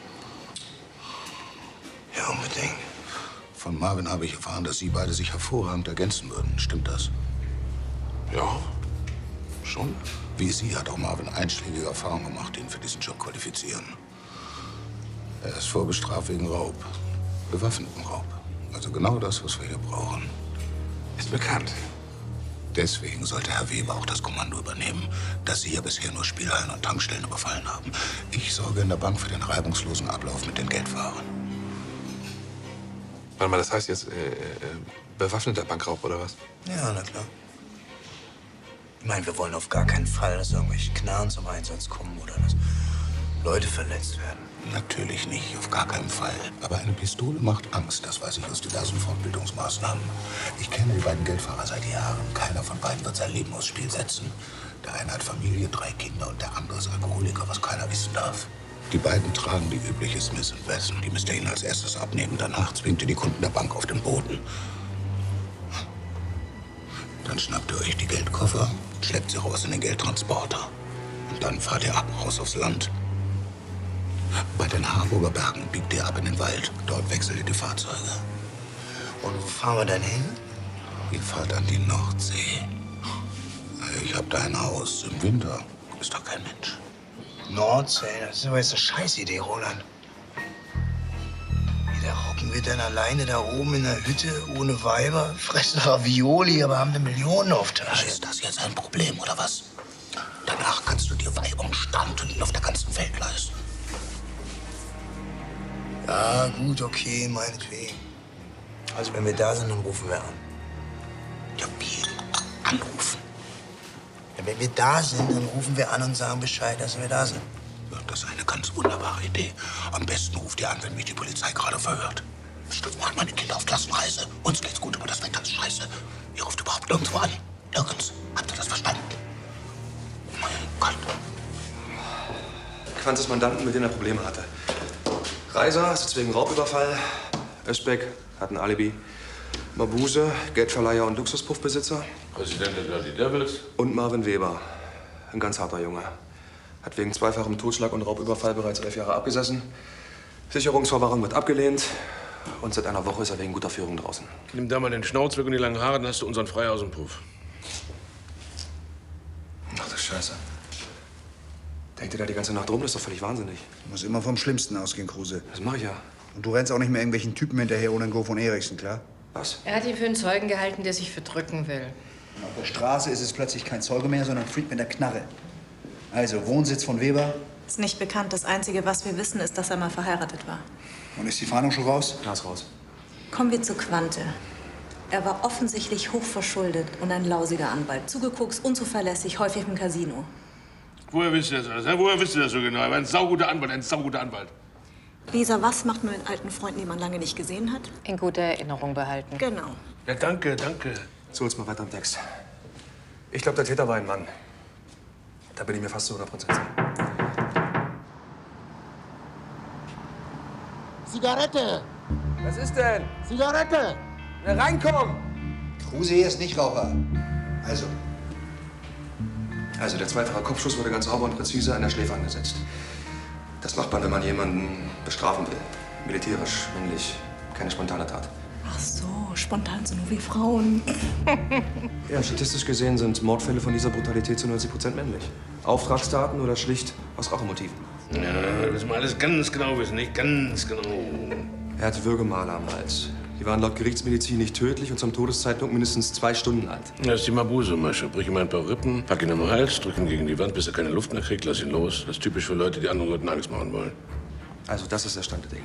Ja, unbedingt. Von Marvin habe ich erfahren, dass Sie beide sich hervorragend ergänzen würden. Stimmt das? Ja, schon. Wie Sie hat auch Marvin einschlägige Erfahrungen gemacht, die ihn für diesen Job qualifizieren. Er ist vorbestraft wegen Raub. Bewaffneten Raub. Also genau das, was wir hier brauchen. Ist bekannt. Deswegen sollte Herr Weber auch das Kommando übernehmen, dass Sie hier bisher nur Spielhallen und Tankstellen überfallen haben. Ich sorge in der Bank für den reibungslosen Ablauf mit den Geldfahrern. Warte mal, das heißt jetzt bewaffneter Bankraub oder was? Ja, na klar. Ich meine, wir wollen auf gar keinen Fall, dass irgendwelche Knarren zum Einsatz kommen oder dass Leute verletzt werden. Natürlich nicht, auf gar keinen Fall. Aber eine Pistole macht Angst, das weiß ich aus diversen Fortbildungsmaßnahmen. Ich kenne die beiden Geldfahrer seit Jahren. Keiner von beiden wird sein Leben aufs Spiel setzen. Der eine hat Familie, 3 Kinder und der andere ist Alkoholiker, was keiner wissen darf. Die beiden tragen die übliche Smith & Wesson. Die müsst ihr ihnen als erstes abnehmen. Danach zwingt ihr die Kunden der Bank auf den Boden. Dann schnappt ihr euch die Geldkoffer, schleppt sie raus in den Geldtransporter. Und dann fahrt ihr ab, raus aufs Land. Bei den Harburger Bergen biegt ihr ab in den Wald. Dort wechselt ihr die Fahrzeuge. Und wo fahren wir dann hin? Ihr fahrt an die Nordsee. Ich hab da ein Haus. Im Winter ist doch kein Mensch. Nordsee, das ist aber jetzt eine Scheißidee, Roland. Wie, da hocken wir dann alleine da oben in der Hütte, ohne Weiber, fressen Ravioli, aber haben eine Million auf Tasche. Ist das jetzt ein Problem, oder was? Danach kannst du dir Weibung standhünden auf der ganzen Welt leisten. Ja, gut, okay, meinetwegen. Also, wenn wir da sind, dann rufen wir an. Ja, wie? Anrufen? Ja, wenn wir da sind, dann rufen wir an und sagen Bescheid, dass wir da sind. Ja, das ist eine ganz wunderbare Idee. Am besten ruft ihr an, wenn mich die Polizei gerade verhört. Stütz mal meine Kinder auf Klassenreise. Uns geht's gut, aber das Wetter ist scheiße. Ihr ruft überhaupt nirgendwo an. Nirgends. Habt ihr das verstanden? Mein Gott. Quantes Mandanten, mit denen er Probleme hatte. Reiser sitzt wegen Raubüberfall. Özbeck hat ein Alibi. Mabuse, Geldverleiher und Luxuspuffbesitzer. Präsident der Dirty Devils. Und Marvin Weber, ein ganz harter Junge. Hat wegen zweifachem Totschlag und Raubüberfall bereits 11 Jahre abgesessen. Sicherungsverwahrung wird abgelehnt. Und seit einer Woche ist er wegen guter Führung draußen. Nimm da mal den Schnauz weg und die langen Haare, dann hast du unseren frei aus dem Puff. Ach du Scheiße. Denkt ihr da die ganze Nacht rum? Das ist doch völlig wahnsinnig. Du musst immer vom Schlimmsten ausgehen, Kruse. Das mach ich ja. Und du rennst auch nicht mehr irgendwelchen Typen hinterher ohne ein Go von Eriksen, klar? Was? Er hat ihn für einen Zeugen gehalten, der sich verdrücken will. Und auf der Straße ist es plötzlich kein Zeuge mehr, sondern ein Freak mit der Knarre. Also, Wohnsitz von Weber. Ist nicht bekannt. Das Einzige, was wir wissen, ist, dass er mal verheiratet war. Und ist die Fahndung schon raus? Ja, ist raus. Kommen wir zu Quante. Er war offensichtlich hochverschuldet und ein lausiger Anwalt. Zugekokst, unzuverlässig, häufig im Casino. Woher wisst ihr das alles? Woher wisst ihr das so genau? Er war ein sauguter Anwalt, ein sauguter Anwalt. Lisa, was macht man mit alten Freunden, die man lange nicht gesehen hat? In guter Erinnerung behalten. Genau. Ja, danke, danke. So, jetzt mal weiter am Text. Ich glaube, der Täter war ein Mann. Da bin ich mir fast zu 100% sicher. Zigarette! Was ist denn? Zigarette! Na, reinkommen! Kruse hier ist nicht Raucher. Also, der zweifache Kopfschuss wurde ganz sauber und präzise an der Schläfe angesetzt. Das macht man, wenn man jemanden bestrafen will. Militärisch, männlich, keine spontane Tat. Ach so, spontan sind nur wie Frauen. Ja, statistisch gesehen sind Mordfälle von dieser Brutalität zu 90% männlich. Auftragstaten oder schlicht aus Rachemotiven. Ja, das müssen wir alles ganz genau wissen, nicht? Ganz genau. Er hatte Würgemale am Hals. Die waren laut Gerichtsmedizin nicht tödlich und zum Todeszeitpunkt mindestens 2 Stunden alt. Das ist die Mabuse-Masche. Brich ihm ein paar Rippen, pack ihn am Hals, drück ihn gegen die Wand, bis er keine Luft mehr kriegt, lass ihn los. Das ist typisch für Leute, die anderen Leuten Angst machen wollen. Also, das ist der Stand der Dinge.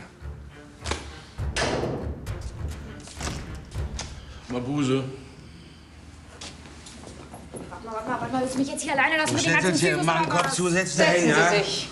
Mabuse. Warte mal, willst du mich jetzt hier alleine lassen mit den ganzen Hier, Zügen? mach den Kopf zu, setz dich hin, Setzen ja? Sie sich.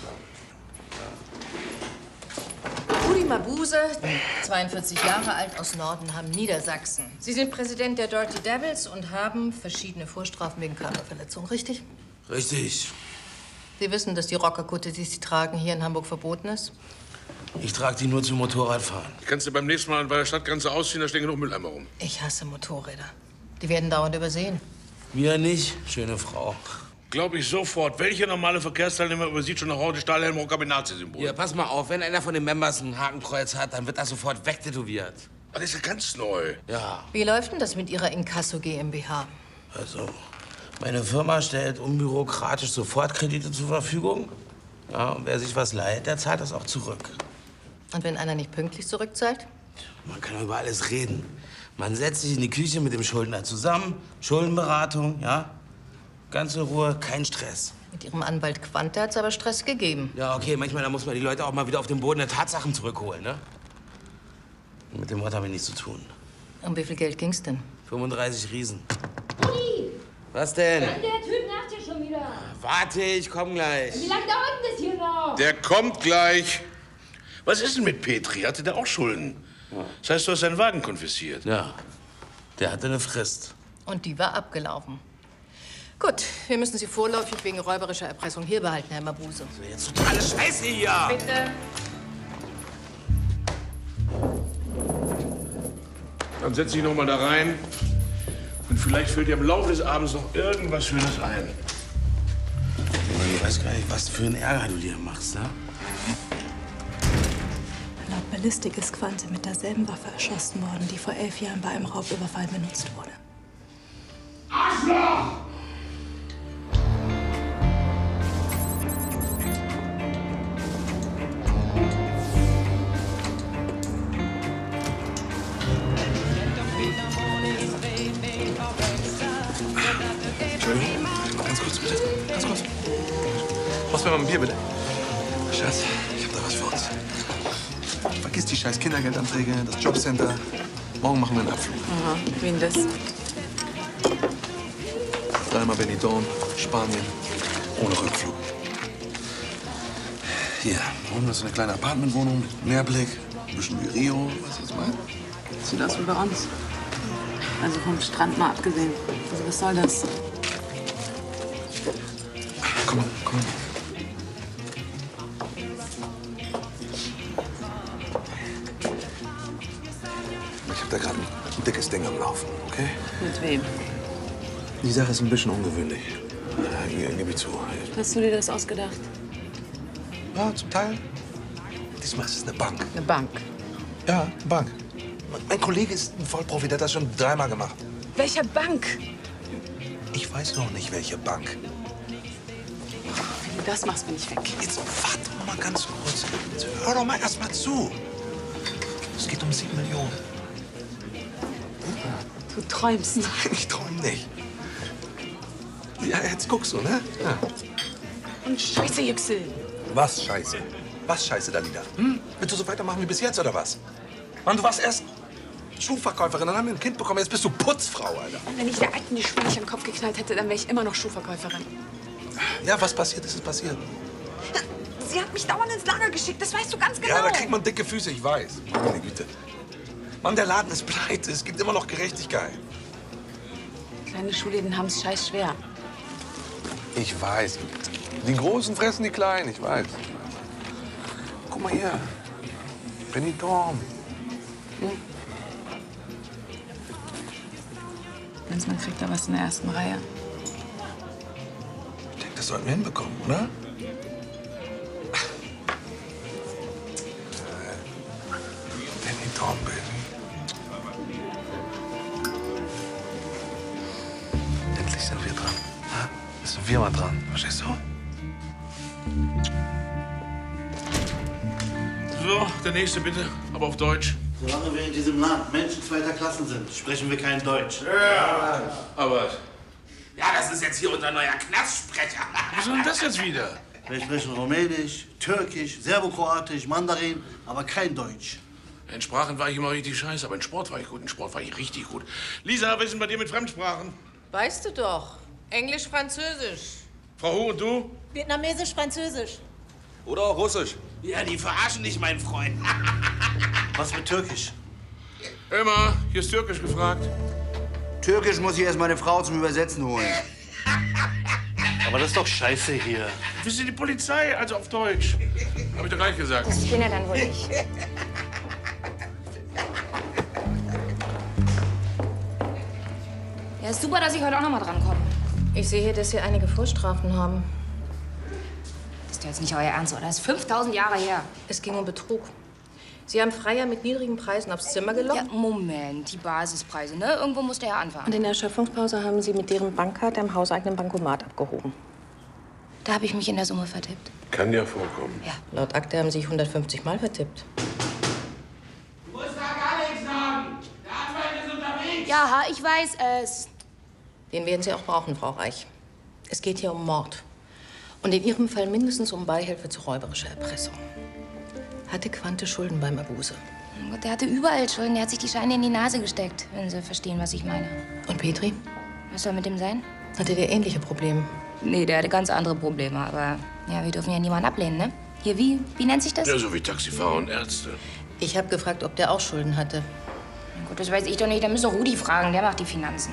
Rudi Mabuse, 42 Jahre alt, aus Nordenham, Niedersachsen. Sie sind Präsident der Dirty Devils und haben verschiedene Vorstrafen wegen Körperverletzung, richtig? Richtig. Sie wissen, dass die Rockerkutte, die Sie tragen, hier in Hamburg verboten ist? Ich trage die nur zum Motorradfahren. Die kannst du beim nächsten Mal bei der Stadtgrenze ausziehen, da stehen genug Mülleimer rum. Ich hasse Motorräder. Die werden dauernd übersehen. Wir nicht, schöne Frau. Glaube ich sofort. Welcher normale Verkehrsteilnehmer übersieht schon noch heute Stahlhelm und Nazi-Symbol? Ja, pass mal auf, wenn einer von den Members ein Hakenkreuz hat, dann wird das sofort wegtätowiert. Das ist ja ganz neu. Ja. Wie läuft denn das mit Ihrer Inkasso GmbH? Also, meine Firma stellt unbürokratisch Sofortkredite zur Verfügung. Ja, und wer sich was leiht, der zahlt das auch zurück. Und wenn einer nicht pünktlich zurückzahlt? Man kann über alles reden. Man setzt sich in die Küche mit dem Schuldner zusammen, Schuldenberatung, ja? Ganz in Ruhe, kein Stress. Mit Ihrem Anwalt Quante hat's aber Stress gegeben. Ja, okay, manchmal da muss man die Leute auch mal wieder auf den Boden der Tatsachen zurückholen, ne? Mit dem Wort haben wir nichts zu tun. Um wie viel Geld ging's denn? 35 Riesen. Rudi! Was denn? Mann, der Typ nach dir schon wieder. Warte, ich komm gleich. Wie lange dauert denn das hier noch? Der kommt gleich. Was ist denn mit Petri? Hatte der auch Schulden? Das heißt, du hast seinen Wagen konfisziert. Ja, der hatte eine Frist. Und die war abgelaufen. Gut, wir müssen Sie vorläufig wegen räuberischer Erpressung hier behalten, Herr Mabuse. Jetzt totale Scheiße hier! Bitte. Dann setz dich noch mal da rein. Und vielleicht fällt dir im Laufe des Abends noch irgendwas Schönes ein. Ich weiß gar nicht, was für einen Ärger du dir machst, ne? Laut Ballistik ist Quante mit derselben Waffe erschossen worden, die vor 11 Jahren bei einem Raubüberfall benutzt wurde. Arschloch! Entschuldigung, ganz kurz bitte. Ganz kurz. Brauchst du mir mal ein Bier, bitte? Schatz, ich hab da was für uns. Vergiss die scheiß Kindergeldanträge, das Jobcenter. Morgen machen wir einen Abflug. Aha, wen das? Dreimal Benidorm, Spanien, ohne Rückflug. Hier, oben ist eine kleine Apartmentwohnung mit Meerblick, ein bisschen wie Rio, was jetzt mal. Sieht aus wie bei uns. Also vom Strand mal abgesehen. Also was soll das? Komm mal, komm mal. Ich hab da gerade ein dickes Ding am Laufen, okay? Mit wem? Die Sache ist ein bisschen ungewöhnlich. Gib ich zu. Hast du dir das ausgedacht? Ja, zum Teil. du machst, ist eine Bank. Eine Bank. Ja, eine Bank. Mein Kollege ist ein Vollprofi, der hat das schon 3-mal gemacht. Welcher Bank? Ich weiß noch nicht, welche Bank. Wenn du das machst, bin ich weg. Jetzt warte mal ganz kurz. Jetzt hör doch mal erst mal zu. Es geht um 7 Millionen. Du träumst. Nein, ich träum nicht. Ja, jetzt guckst du, ne? Ja. Und Scheiße, Yüksel. Was Scheiße? Was Scheiße, Dalida? Hm? Willst du so weitermachen wie bis jetzt, oder was? Mann, du warst erst Schuhverkäuferin, dann haben wir ein Kind bekommen, jetzt bist du Putzfrau, Alter. Wenn ich der Alten die Schuhe nicht am Kopf geknallt hätte, dann wäre ich immer noch Schuhverkäuferin. Ja, was passiert ist, ist passiert. Sie hat mich dauernd ins Lager geschickt, das weißt du ganz genau. Ja, da kriegt man dicke Füße, ich weiß. Meine Güte. Mann, der Laden ist pleite, es gibt immer noch Gerechtigkeit. Kleine Schuhläden haben es scheiß schwer. Ich weiß. Die Großen fressen die Kleinen, ich weiß. Guck mal hier. Benidorm. Hm? Man kriegt da was in der ersten Reihe. Ich denke, das sollten wir hinbekommen, oder? Benidorm, Baby. Endlich sind wir dran. Ja? Jetzt sind wir mal dran. Verstehst du? So, der nächste bitte, aber auf Deutsch. Solange wir in diesem Land Menschen zweiter Klassen sind, sprechen wir kein Deutsch. Ja, aber... Ja, das ist jetzt hier unser neuer Knastsprecher. Was soll denn das jetzt wieder? Wir sprechen Rumänisch, Türkisch, Serbokroatisch, Mandarin, aber kein Deutsch. In Sprachen war ich immer richtig scheiße, aber in Sport war ich gut. In Sport war ich richtig gut. Lisa, was ist denn bei dir mit Fremdsprachen? Weißt du doch. Englisch, Französisch. Frau Hu und du? Vietnamesisch, Französisch. Oder auch Russisch. Ja, die verarschen dich, mein Freund. Was mit Türkisch? Emma, hier ist Türkisch gefragt. Türkisch muss ich erst meine Frau zum Übersetzen holen. Aber das ist doch scheiße hier. Wir sind die Polizei, also auf Deutsch. Hab ich doch gleich gesagt. Das bin ja dann wohl ich. Ja, ist super, dass ich heute auch noch mal drankomme. Ich sehe hier, dass Sie einige Vorstrafen haben. Das ist ja jetzt nicht euer Ernst, oder? Das ist 5000 Jahre her. Es ging um Betrug. Sie haben Freier mit niedrigen Preisen aufs Zimmer gelockt? Ja, Moment, die Basispreise, ne? Irgendwo muss der ja anfangen. Und in der Erschöpfungspause haben Sie mit deren Bankkarte am hauseigenen Bankomat abgehoben. Da habe ich mich in der Summe vertippt. Kann ja vorkommen. Ja, laut Akte haben Sie sich 150 Mal vertippt. Du musst da gar nichts sagen. Der Anwalt ist unterwegs. Ja, ich weiß es. Den werden Sie auch brauchen, Frau Reich. Es geht hier um Mord. Und in Ihrem Fall mindestens um Beihilfe zu räuberischer Erpressung. Hatte Quante Schulden beim Abuse? Oh Gott, der hatte überall Schulden. Der hat sich die Scheine in die Nase gesteckt, wenn Sie verstehen, was ich meine. Und Petri? Was soll mit dem sein? Hatte der ähnliche Probleme? Nee, der hatte ganz andere Probleme. Aber ja, wir dürfen ja niemanden ablehnen, ne? Hier, wie nennt sich das? Ja, so wie Taxifahrer und Ärzte. Ich habe gefragt, ob der auch Schulden hatte. Na gut, das weiß ich doch nicht. Da müssen wir Rudi fragen. Der macht die Finanzen.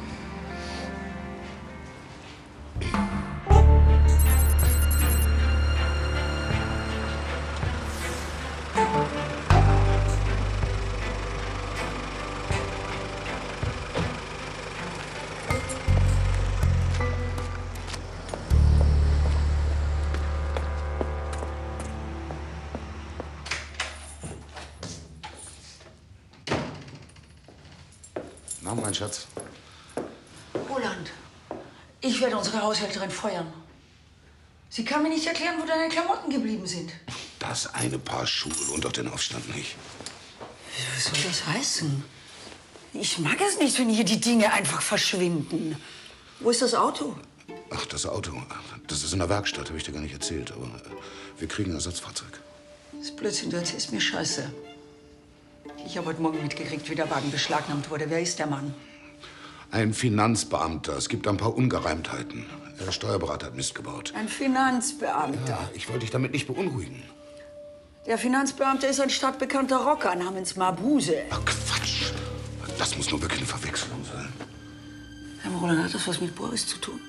Na, mein Schatz. Roland, ich werde unsere Haushälterin feuern. Sie kann mir nicht erklären, wo deine Klamotten geblieben sind. Das eine Paar Schuhe lohnt doch den Aufstand nicht. Was soll das heißen? Ich mag es nicht, wenn hier die Dinge einfach verschwinden. Wo ist das Auto? Ach, das Auto. Das ist in der Werkstatt, habe ich dir gar nicht erzählt. Aber wir kriegen ein Ersatzfahrzeug. Das Blödsinn, du erzählst mir Scheiße. Ich habe heute Morgen mitgekriegt, wie der Wagen beschlagnahmt wurde. Wer ist der Mann? Ein Finanzbeamter. Es gibt ein paar Ungereimtheiten. Der Steuerberater hat Mist gebaut. Ein Finanzbeamter. Ja, ich wollte dich damit nicht beunruhigen. Der Finanzbeamte ist ein stadtbekannter Rocker namens Mabuse. Ach, Quatsch. Das muss nur wirklich eine Verwechslung sein. Herr Roland, hat das was mit Boris zu tun?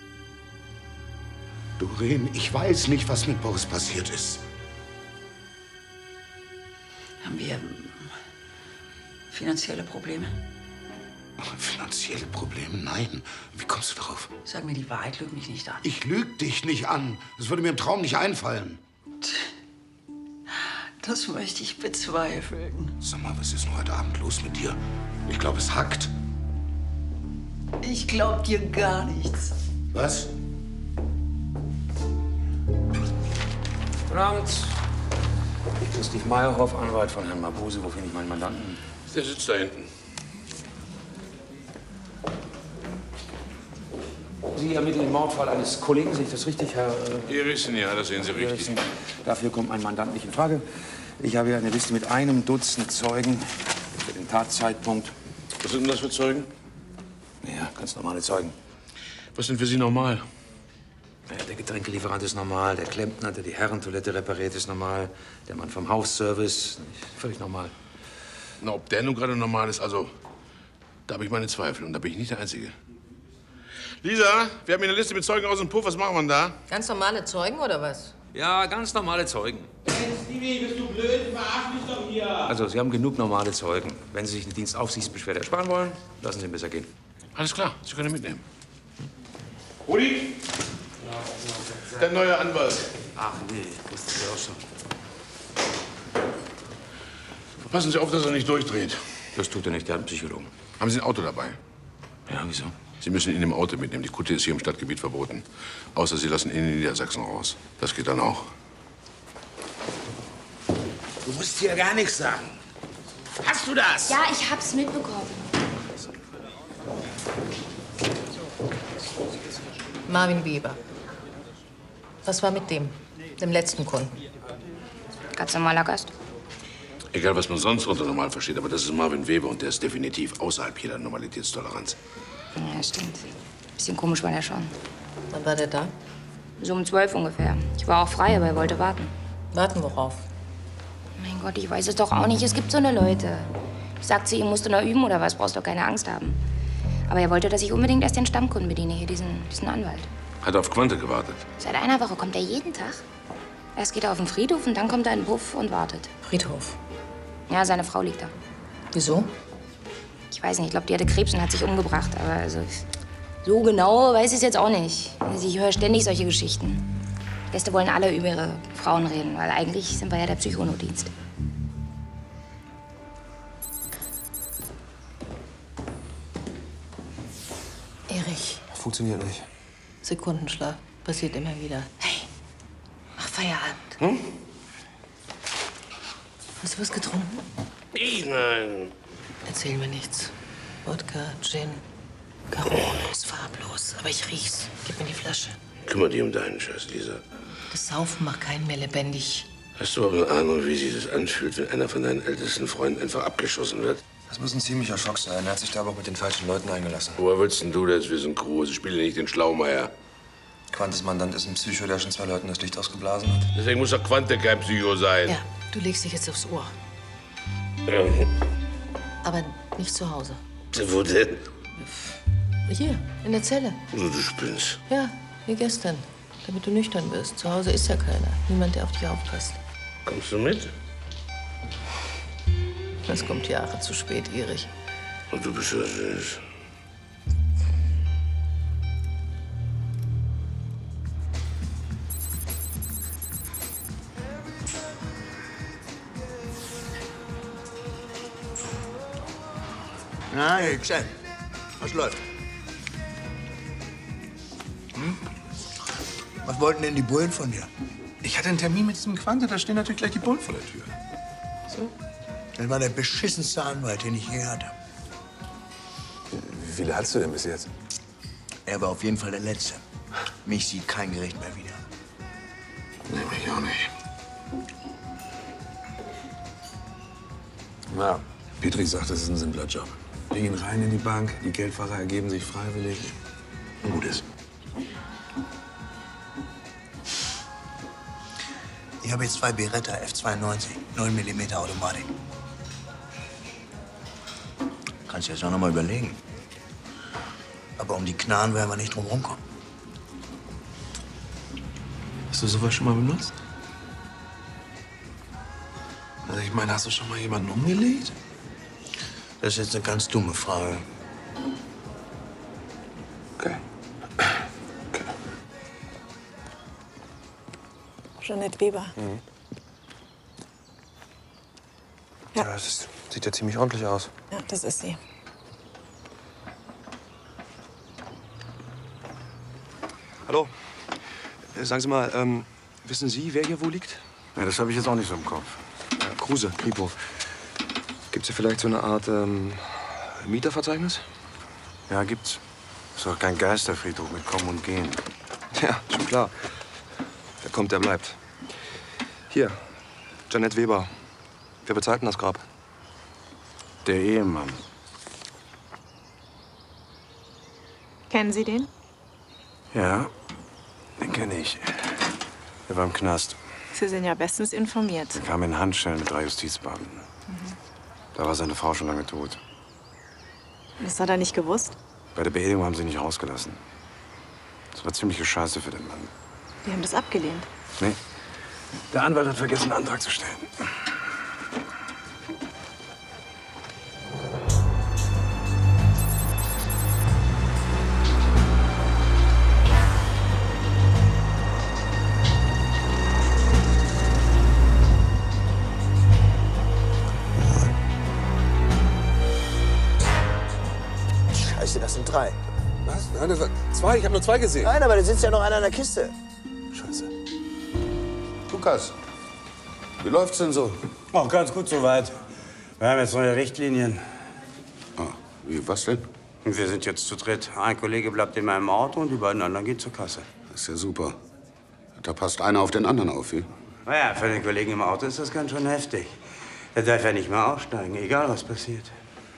Doreen, ich weiß nicht, was mit Boris passiert ist. Haben wir finanzielle Probleme? Finanzielle Probleme? Nein. Wie kommst du darauf? Sag mir die Wahrheit, lüg mich nicht an. Ich lüg dich nicht an. Das würde mir im Traum nicht einfallen. Das möchte ich bezweifeln. Sag mal, was ist denn heute Abend los mit dir? Ich glaube, es hackt. Ich glaub dir gar nichts. Was? Guten Abend. Christoph Meyerhoff, Anwalt von Herrn Mabuse. Wo finde ich meinen Mandanten? Der sitzt da hinten. Sie ermitteln den Mordfall eines Kollegen, sehe ich das richtig, Herr? Erichsen, ja, das sehen Sie richtig. Erichsen. Dafür kommt mein Mandant nicht in Frage. Ich habe hier eine Liste mit einem Dutzend Zeugen für den Tatzeitpunkt. Was sind denn das für Zeugen? Ja, ganz normale Zeugen. Was sind für Sie normal? Ja, der Getränkelieferant ist normal, der Klempner, der die Herrentoilette repariert, ist normal, der Mann vom Hausservice, völlig normal. Na, ob der nun gerade normal ist, also, da habe ich meine Zweifel und da bin ich nicht der Einzige. Lisa, wir haben hier eine Liste mit Zeugen aus dem Puff. Was machen wir denn da? Ganz normale Zeugen oder was? Ja, ganz normale Zeugen. Stevie, bist du blöd? Verarsch mich doch hier. Also, Sie haben genug normale Zeugen. Wenn Sie sich eine Dienstaufsichtsbeschwerde ersparen wollen, lassen Sie ihn besser gehen. Alles klar, Sie können ihn mitnehmen. Rudi? Der neue Anwalt. Ach nee, wusste ich auch schon. Passen Sie auf, dass er nicht durchdreht. Das tut er nicht, der hat einen Psychologen. Haben Sie ein Auto dabei? Ja, wieso? Sie müssen ihn im Auto mitnehmen. Die Kutte ist hier im Stadtgebiet verboten. Außer Sie lassen ihn in Niedersachsen raus. Das geht dann auch. Du musst hier gar nichts sagen. Hast du das? Ja, ich hab's mitbekommen. Marvin Weber. Was war mit dem letzten Kunden? Ganz normaler Gast. Egal, was man sonst unter normal versteht, aber das ist Marvin Weber und der ist definitiv außerhalb jeder Normalitätstoleranz. Ja, stimmt. Bisschen komisch war der schon. Wann war der da? So um 12 ungefähr. Ich war auch frei, aber er wollte warten. Warten worauf? Mein Gott, ich weiß es doch auch nicht. Es gibt so eine Leute. Ich sag zu ihm, musst du noch üben oder was? Brauchst doch keine Angst haben. Aber er wollte, dass ich unbedingt erst den Stammkunden bediene, hier diesen Anwalt. Hat auf Quante gewartet. Seit einer Woche kommt er jeden Tag. Erst geht er auf den Friedhof und dann kommt er in den Puff und wartet. Friedhof? Ja, seine Frau liegt da. Wieso? Ich weiß nicht, ich glaube, die hatte Krebs und hat sich umgebracht. Aber also, so genau weiß ich es jetzt auch nicht. Also, ich höre ständig solche Geschichten. Gäste wollen alle über ihre Frauen reden, weil eigentlich sind wir ja der Psychonotdienst. Erich, Funktioniert nicht. Sekundenschlaf. Passiert immer wieder. Hey, mach Feierabend. Hm? Hast du was getrunken? Nein. Erzähl mir nichts. Wodka, Gin, geruchlos, farblos. Aber ich riech's. Gib mir die Flasche. Kümmer dich um deinen Scheiß, Lisa. Das Saufen macht keinen mehr lebendig. Hast du auch eine Ahnung, wie sich das anfühlt, wenn einer von deinen ältesten Freunden einfach abgeschossen wird? Das muss ein ziemlicher Schock sein. Er hat sich da aber auch mit den falschen Leuten eingelassen. Woher willst denn du das? Wir sind Crew. Sie spielen nicht den Schlaumeier. Quantes Mandant ist ein Psycho, der schon 2 Leuten das Licht ausgeblasen hat. Deswegen muss doch Quante kein Psycho sein. Ja, du legst dich jetzt aufs Ohr. Ja. Aber nicht zu Hause. Wo denn? Hier, in der Zelle. Du spinnst. Ja, wie gestern. Damit du nüchtern wirst. Zu Hause ist ja keiner. Niemand, der auf dich aufpasst. Kommst du mit? Das kommt Jahre zu spät, Erich. Und du bist ja süß. Na, Hübchen. Was läuft? Hm? Was wollten denn die Bullen von dir? Ich hatte einen Termin mit diesem Quante, da stehen natürlich gleich die Bullen vor der Tür. So? Das war der beschissenste Anwalt, den ich je hatte. Wie viele hattest du denn bis jetzt? Er war auf jeden Fall der Letzte. Mich sieht kein Gericht mehr wieder. Nee, mich auch nicht. Na, Petri sagt, das ist ein simpler Job. Wir gehen rein in die Bank, die Geldfahrer ergeben sich freiwillig. Und gut ist. Ich habe jetzt 2 Beretta F92, 9 mm Automatik. Kannst du jetzt auch noch mal überlegen. Aber um die Knarren werden wir nicht drum rumkommen. Hast du sowas schon mal benutzt? Also ich meine, hast du schon mal jemanden umgelegt? Das ist jetzt eine ganz dumme Frage. Okay. Jeanette Weber. Mhm. Ja. Das sieht ja ziemlich ordentlich aus. Ja, das ist sie. Hallo. Sagen Sie mal, wissen Sie, wer hier wo liegt? Ja, das habe ich jetzt auch nicht so im Kopf. Kruse, Kripo. Gibt's hier vielleicht so eine Art Mieterverzeichnis? Ja, gibt's. Ist doch kein Geisterfriedhof mit Kommen und Gehen. Ja, schon klar. Wer kommt, der bleibt. Hier, Janet Weber. Wer bezahlt denn das Grab? Der Ehemann. Kennen Sie den? Ja, den kenne ich. Der war im Knast. Sie sind ja bestens informiert. Er kam in Handschellen mit 3 Justizbeamten. Da war seine Frau schon lange tot. Das hat er nicht gewusst. Bei der Beerdigung haben sie ihn nicht rausgelassen. Das war ziemliche Scheiße für den Mann. Die haben das abgelehnt. Nee, der Anwalt hat vergessen, einen Antrag zu stellen. Scheiße, das sind 3. Was? Nein, das waren 2. Ich habe nur 2 gesehen. Nein, aber da sitzt ja noch einer in der Kiste. Scheiße. Lukas, wie läuft's denn so? Oh, ganz gut soweit. Wir haben jetzt neue Richtlinien. Ah, wie, was denn? Und wir sind jetzt zu dritt. Ein Kollege bleibt in meinem Auto und die beiden anderen gehen zur Kasse. Das ist ja super. Da passt einer auf den anderen auf, wie? Naja, für den Kollegen im Auto ist das ganz schön heftig. Der darf ja nicht mehr aussteigen, egal was passiert.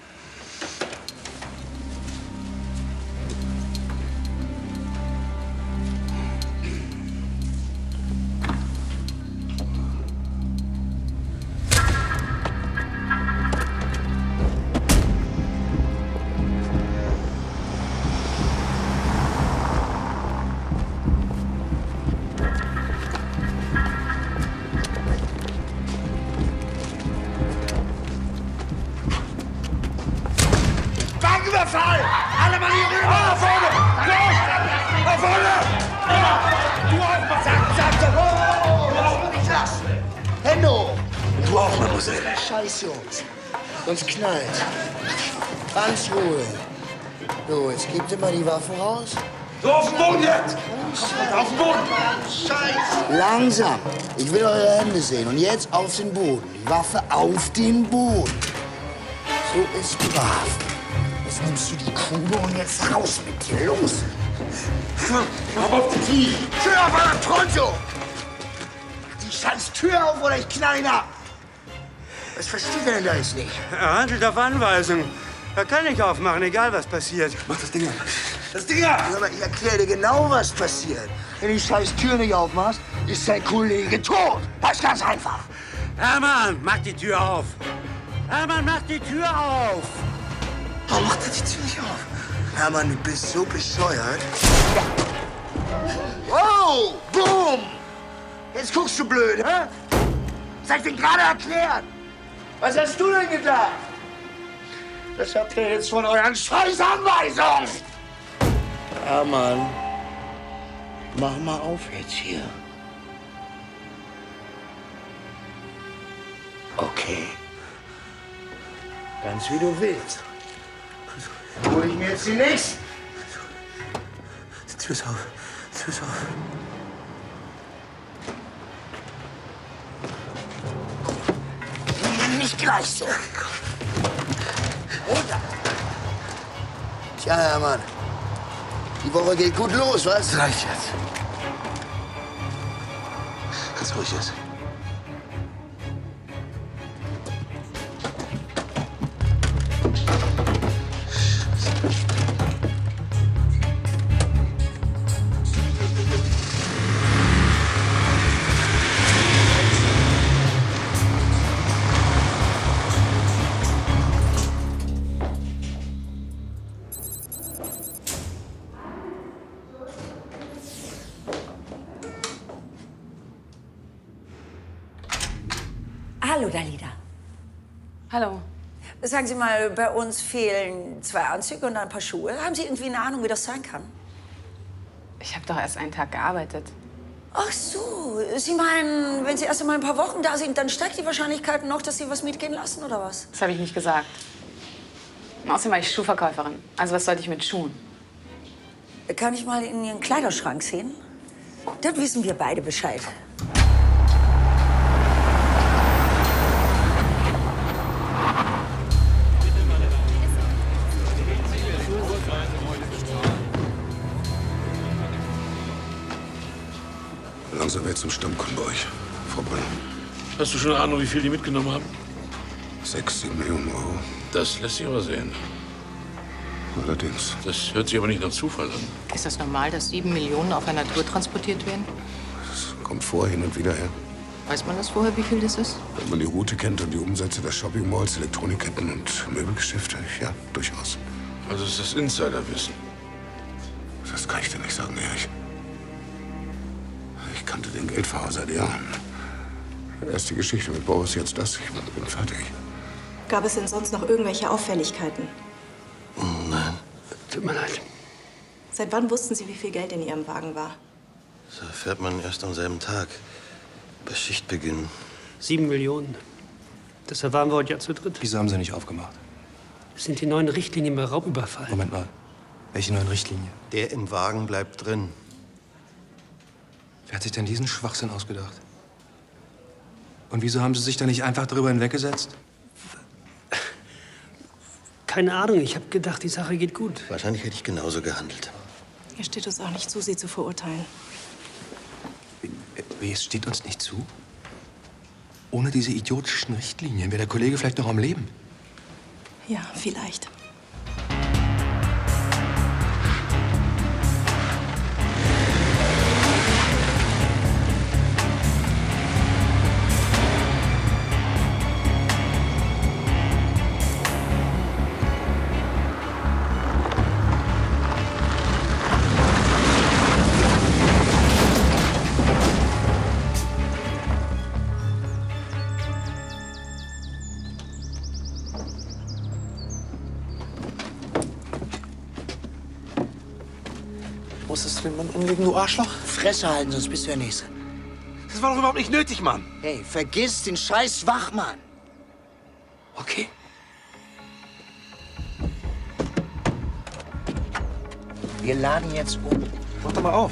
Überfall! Alle Mann hier rüber! Nach vorne! Los! Nach vorne! Du aufpassen! Sag! Nicht lassen! Hände hoch! Du auch, Mademoiselle. Scheiß, Jungs. Sonst knallt. Ganz Ruhe. So, jetzt gebt ihr mal die Waffen raus. So, auf den Boden jetzt! Auf den Boden! Scheiße! Langsam. Ich will eure Hände sehen. Und jetzt auf den Boden. Die Waffe auf den Boden. So ist brav. Jetzt nimmst du die Kugel und jetzt raus mit dir. Los! Hab auf die Knie! Tür auf, euer Troncho! Die scheiß Tür auf oder ich knall ihn ab! Was versteht er denn da jetzt nicht? Er handelt auf Anweisung. Er kann nicht aufmachen, egal was passiert. Mach das Ding ab! Das Ding ab! Aber ich erkläre dir genau, was passiert. Wenn du die scheiß Tür nicht aufmachst, ist dein Kollege tot. Das ist ganz einfach. Hermann, mach die Tür auf! Hermann, mach die Tür auf! Warum macht er die Tür nicht auf? Hermann, du bist so bescheuert. Wow! Boom! Jetzt guckst du blöd, hä? Das hab ich dir gerade erklärt. Was hast du denn gedacht? Das habt ihr jetzt von euren scheiß Anweisungen. Hermann, mach mal auf jetzt hier. Okay. Ganz wie du willst. Hol ich mir jetzt die nächsten. Die Tür ist auf. Die Tür ist auf. Nicht gleich so. Runter. Tja, Hermann. Die Woche geht gut los, was? Das reicht jetzt. Ganz ruhig jetzt. Hallo, Dalida. Hallo. Sagen Sie mal, bei uns fehlen 2 Anzüge und ein paar Schuhe. Haben Sie irgendwie eine Ahnung, wie das sein kann? Ich habe doch erst einen Tag gearbeitet. Ach so, Sie meinen, wenn Sie erst einmal ein paar Wochen da sind, dann steigt die Wahrscheinlichkeit noch, dass Sie was mitgehen lassen, oder was? Das habe ich nicht gesagt. Außerdem war ich Schuhverkäuferin. Also was sollte ich mit Schuhen? Kann ich mal in Ihren Kleiderschrank sehen? Dann wissen wir beide Bescheid. Langsam wird zum Stammkunden bei euch, Frau Brunner. Hast du schon eine Ahnung, wie viel die mitgenommen haben? 6, 7 Millionen Euro. Das lässt sich aber sehen. Allerdings. Das hört sich aber nicht nach Zufall an. Ist das normal, dass 7 Millionen auf einer Tour transportiert werden? Das kommt vor, hin und wieder her. Weiß man das vorher, wie viel das ist? Wenn man die Route kennt und die Umsätze der Shopping-Malls, Elektronikketten und Möbelgeschäfte, ja, durchaus. Also ist das Insiderwissen? Das kann ich dir nicht sagen, Erich. Ich kannte den Geldfahrer seit Jahren. Erst die Geschichte mit Boris, jetzt das. Ich bin fertig. Gab es denn sonst noch irgendwelche Auffälligkeiten? Nein. Tut mir leid. Seit wann wussten Sie, wie viel Geld in Ihrem Wagen war? Das erfährt man erst am selben Tag. Bei Schichtbeginn. 7 Millionen. Deshalb waren wir heute ja zu dritt. Wieso haben Sie nicht aufgemacht? Das sind die neuen Richtlinien bei Raubüberfall. Moment mal. Welche neuen Richtlinien? Der im Wagen bleibt drin. Wer hat sich denn diesen Schwachsinn ausgedacht? Und wieso haben Sie sich da nicht einfach darüber hinweggesetzt? Keine Ahnung, ich habe gedacht, die Sache geht gut. Wahrscheinlich hätte ich genauso gehandelt. Es steht uns auch nicht zu, Sie zu verurteilen. Wie, es steht uns nicht zu? Ohne diese idiotischen Richtlinien wäre der Kollege vielleicht noch am Leben. Ja, vielleicht. Musstest du den Mann umlegen, du Arschloch? Fresse halten, sonst bist du der Nächste. Das war doch überhaupt nicht nötig, Mann. Hey, vergiss den scheiß Wachmann. Okay. Wir laden jetzt um. Mach doch mal auf.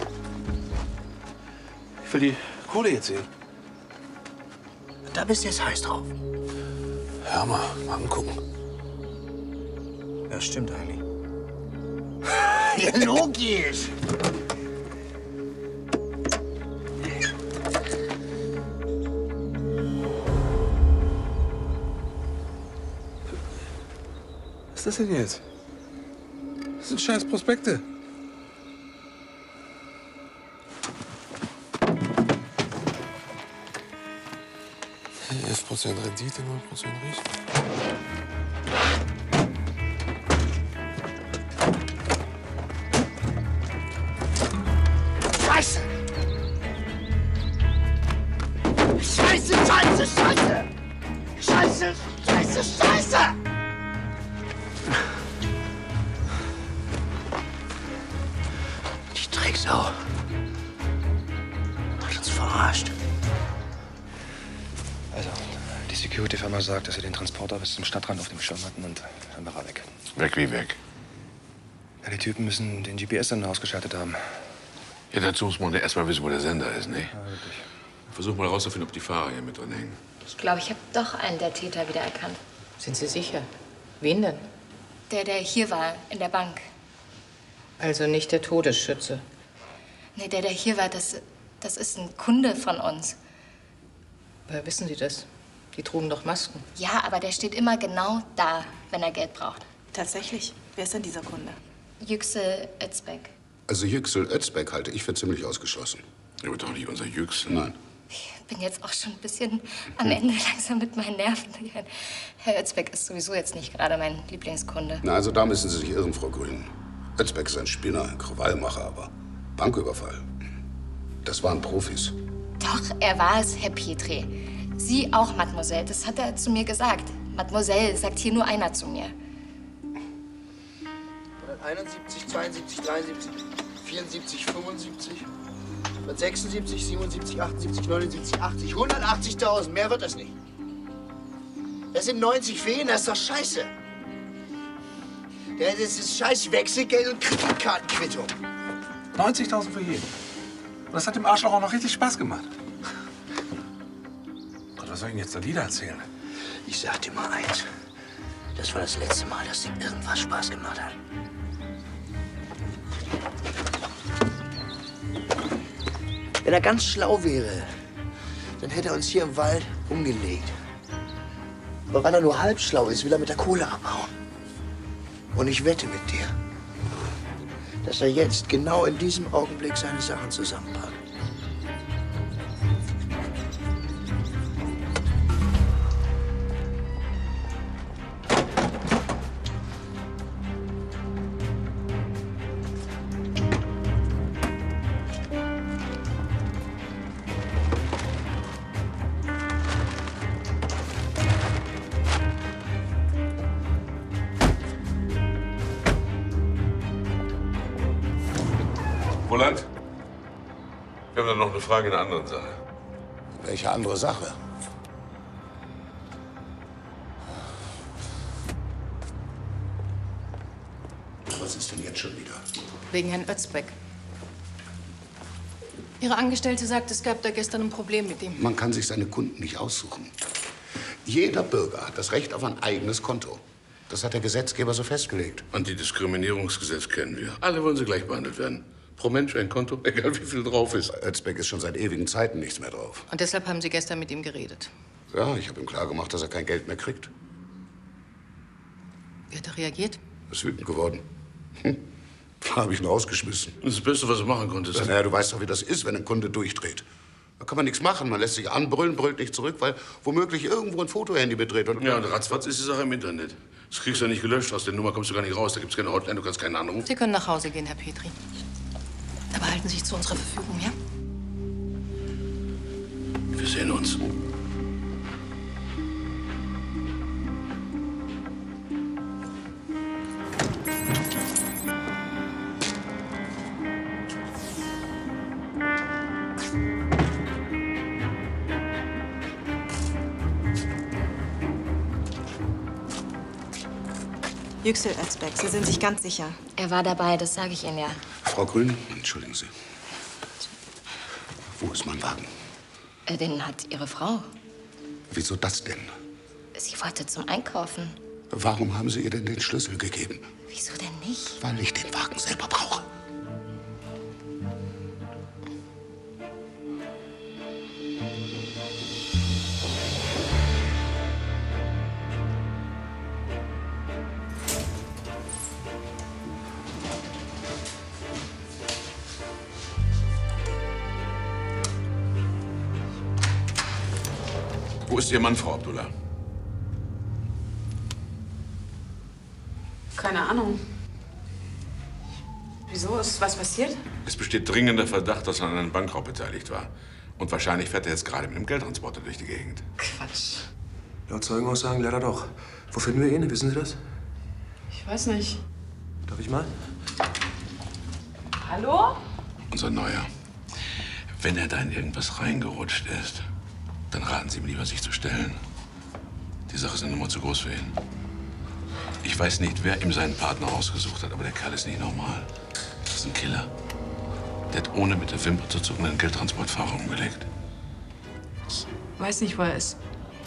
Ich will die Kohle jetzt sehen. Da bist du jetzt heiß drauf. Hör mal angucken. Ja, stimmt eigentlich. Ja, logisch. Was ist das denn jetzt? Das sind scheiß Prospekte. %11% Rendite, 9% Risiko. Scheiße! Scheiße, Scheiße, Scheiße! Scheiße, Scheiße, Scheiße! Die Drecksau. Hat uns verarscht. Also, die Security-Firma sagt, dass sie den Transporter bis zum Stadtrand auf dem Schirm hatten und dann war er weg. Weg wie weg? Ja, die Typen müssen den GPS-Sender ausgeschaltet haben. Ja, dazu muss man ja erst mal wissen, wo der Sender ist, ne? Ja, wirklich. Versuch mal rauszufinden, ob die Fahrer hier mit drin hängen. Ich glaube, ich habe doch einen der Täter wiedererkannt. Sind Sie sicher? Wen denn? Der hier war, in der Bank. Also nicht der Todesschütze. Nee, der hier war, das ist ein Kunde von uns. Woher wissen Sie das? Die trugen doch Masken. Ja, aber der steht immer genau da, wenn er Geld braucht. Tatsächlich? Wer ist denn dieser Kunde? Yüksel Özbek. Also Yüksel Özbek halte ich für ziemlich ausgeschlossen. Der wird doch nicht unser Yüksel. Nein. Ich bin jetzt auch schon ein bisschen am Ende langsam mit meinen Nerven. Herr Özbek ist sowieso jetzt nicht gerade mein Lieblingskunde. Na, also da müssen Sie sich irren, Frau Grün. Özbek ist ein Spinner, ein Krawallmacher, aber Banküberfall. Das waren Profis. Doch, er war es, Herr Petri. Sie auch, Mademoiselle. Das hat er zu mir gesagt. Mademoiselle sagt hier nur einer zu mir. 171, 72, 73, 74, 75. 76, 77, 78, 79, 80, 180.000. Mehr wird das nicht. Das sind 90 Feen, das ist doch scheiße. Das ist scheiß Wechselgeld und Kreditkartenquittung. 90.000 für jeden. Und das hat dem Arschloch auch noch richtig Spaß gemacht. Gott, was soll ich denn jetzt da Lieder erzählen? Ich sag dir mal eins. Das war das letzte Mal, dass ihm irgendwas Spaß gemacht hat. Wenn er ganz schlau wäre, dann hätte er uns hier im Wald umgelegt. Aber weil er nur halb schlau ist, will er mit der Kohle abhauen. Und ich wette mit dir, dass er jetzt genau in diesem Augenblick seine Sachen zusammenpackt. Roland, wir haben da noch eine Frage in einer anderen Sache. Welche andere Sache? Was ist denn jetzt schon wieder? Wegen Herrn Özbeck. Ihre Angestellte sagt, es gab da gestern ein Problem mit ihm. Man kann sich seine Kunden nicht aussuchen. Jeder Bürger hat das Recht auf ein eigenes Konto. Das hat der Gesetzgeber so festgelegt. Antidiskriminierungsgesetz kennen wir. Alle wollen sie gleich behandelt werden. Pro Mensch ein Konto, egal wie viel drauf ist. Özbeck ist schon seit ewigen Zeiten nichts mehr drauf. Und deshalb haben Sie gestern mit ihm geredet. Ja, ich habe ihm klargemacht, dass er kein Geld mehr kriegt. Wie hat er reagiert? Er ist wütend geworden. Da habe ich ihn rausgeschmissen. Das ist das Beste, was du machen konntest. Naja, du weißt doch, wie das ist, wenn ein Kunde durchdreht. Da kann man nichts machen. Man lässt sich anbrüllen, brüllt nicht zurück, weil womöglich irgendwo ein Fotohandy bedreht. Und Ja, und ratzfatz ist die Sache im Internet. Das kriegst du ja nicht gelöscht. Aus der Nummer kommst du gar nicht raus. Da gibt's keine Hotline, du kannst keinen anrufen. Sie können nach Hause gehen, Herr Petri. Aber halten Sie sich zu unserer Verfügung, ja? Wir sehen uns. Yüksel Özbeck, Sie sind sich ganz sicher? Er war dabei, das sage ich Ihnen ja. Frau Grün, entschuldigen Sie. Wo ist mein Wagen? Den hat Ihre Frau. Wieso das denn? Sie wollte zum Einkaufen. Warum haben Sie ihr denn den Schlüssel gegeben? Wieso denn nicht? Weil ich den Wagen selber brauche. Wo ist Ihr Mann, Frau Abdullah? Keine Ahnung. Wieso? Ist was passiert? Es besteht dringender Verdacht, dass er an einem Bankraub beteiligt war. Und wahrscheinlich fährt er jetzt gerade mit einem Geldtransporter durch die Gegend. Quatsch. Laut Zeugenaussagen leider doch. Wo finden wir ihn? Wissen Sie das? Ich weiß nicht. Darf ich mal? Hallo? Unser Neuer. Wenn er da in irgendwas reingerutscht ist, dann raten Sie ihm lieber, sich zu stellen. Die Sache ist eine Nummer zu groß für ihn. Ich weiß nicht, wer ihm seinen Partner ausgesucht hat, aber der Kerl ist nicht normal. Das ist ein Killer. Der hat ohne mit der Wimper zu zucken einen Geldtransportfahrer umgelegt. Weiß nicht, wo er ist.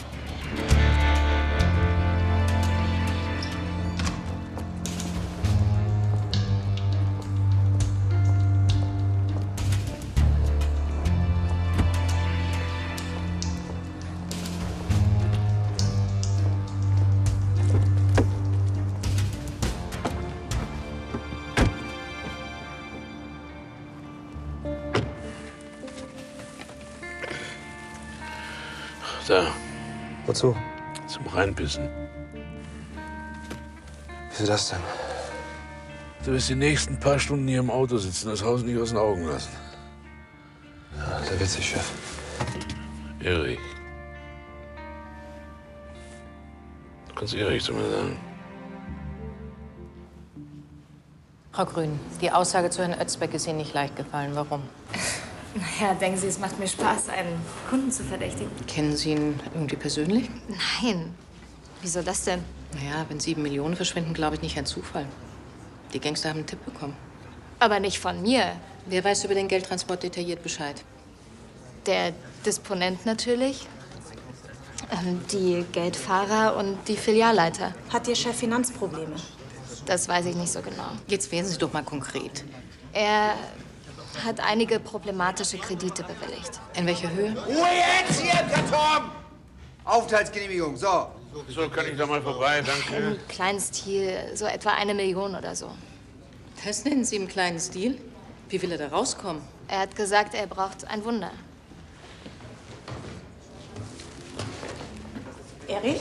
Da. Wozu? Zum Reinpissen. Wieso das denn? Du wirst die nächsten paar Stunden hier im Auto sitzen, das Haus nicht aus den Augen lassen. Ja, sehr witzig, Chef. Erik. Du kannst Erik zu mir sagen. Frau Grün, die Aussage zu Herrn Özbeck ist Ihnen nicht leicht gefallen. Warum? Naja, denken Sie, es macht mir Spaß, einen Kunden zu verdächtigen? Kennen Sie ihn irgendwie persönlich? Nein. Wieso das denn? Naja, wenn 7 Millionen verschwinden, glaube ich nicht ein Zufall. Die Gangster haben einen Tipp bekommen. Aber nicht von mir. Wer weiß über den Geldtransport detailliert Bescheid? Der Disponent natürlich. Die Geldfahrer und die Filialleiter. Hat Ihr Chef Finanzprobleme? Das weiß ich nicht so genau. Jetzt werden Sie doch mal konkret. Er hat einige problematische Kredite bewilligt. In welcher Höhe? Ruhe jetzt hier im Karton! Aufenthaltsgenehmigung, so. So, kann ich da mal vorbei, danke. Im kleinen Stil, so etwa 1 Million oder so. Das nennen Sie im kleinen Stil? Wie will er da rauskommen? Er hat gesagt, er braucht ein Wunder. Erich?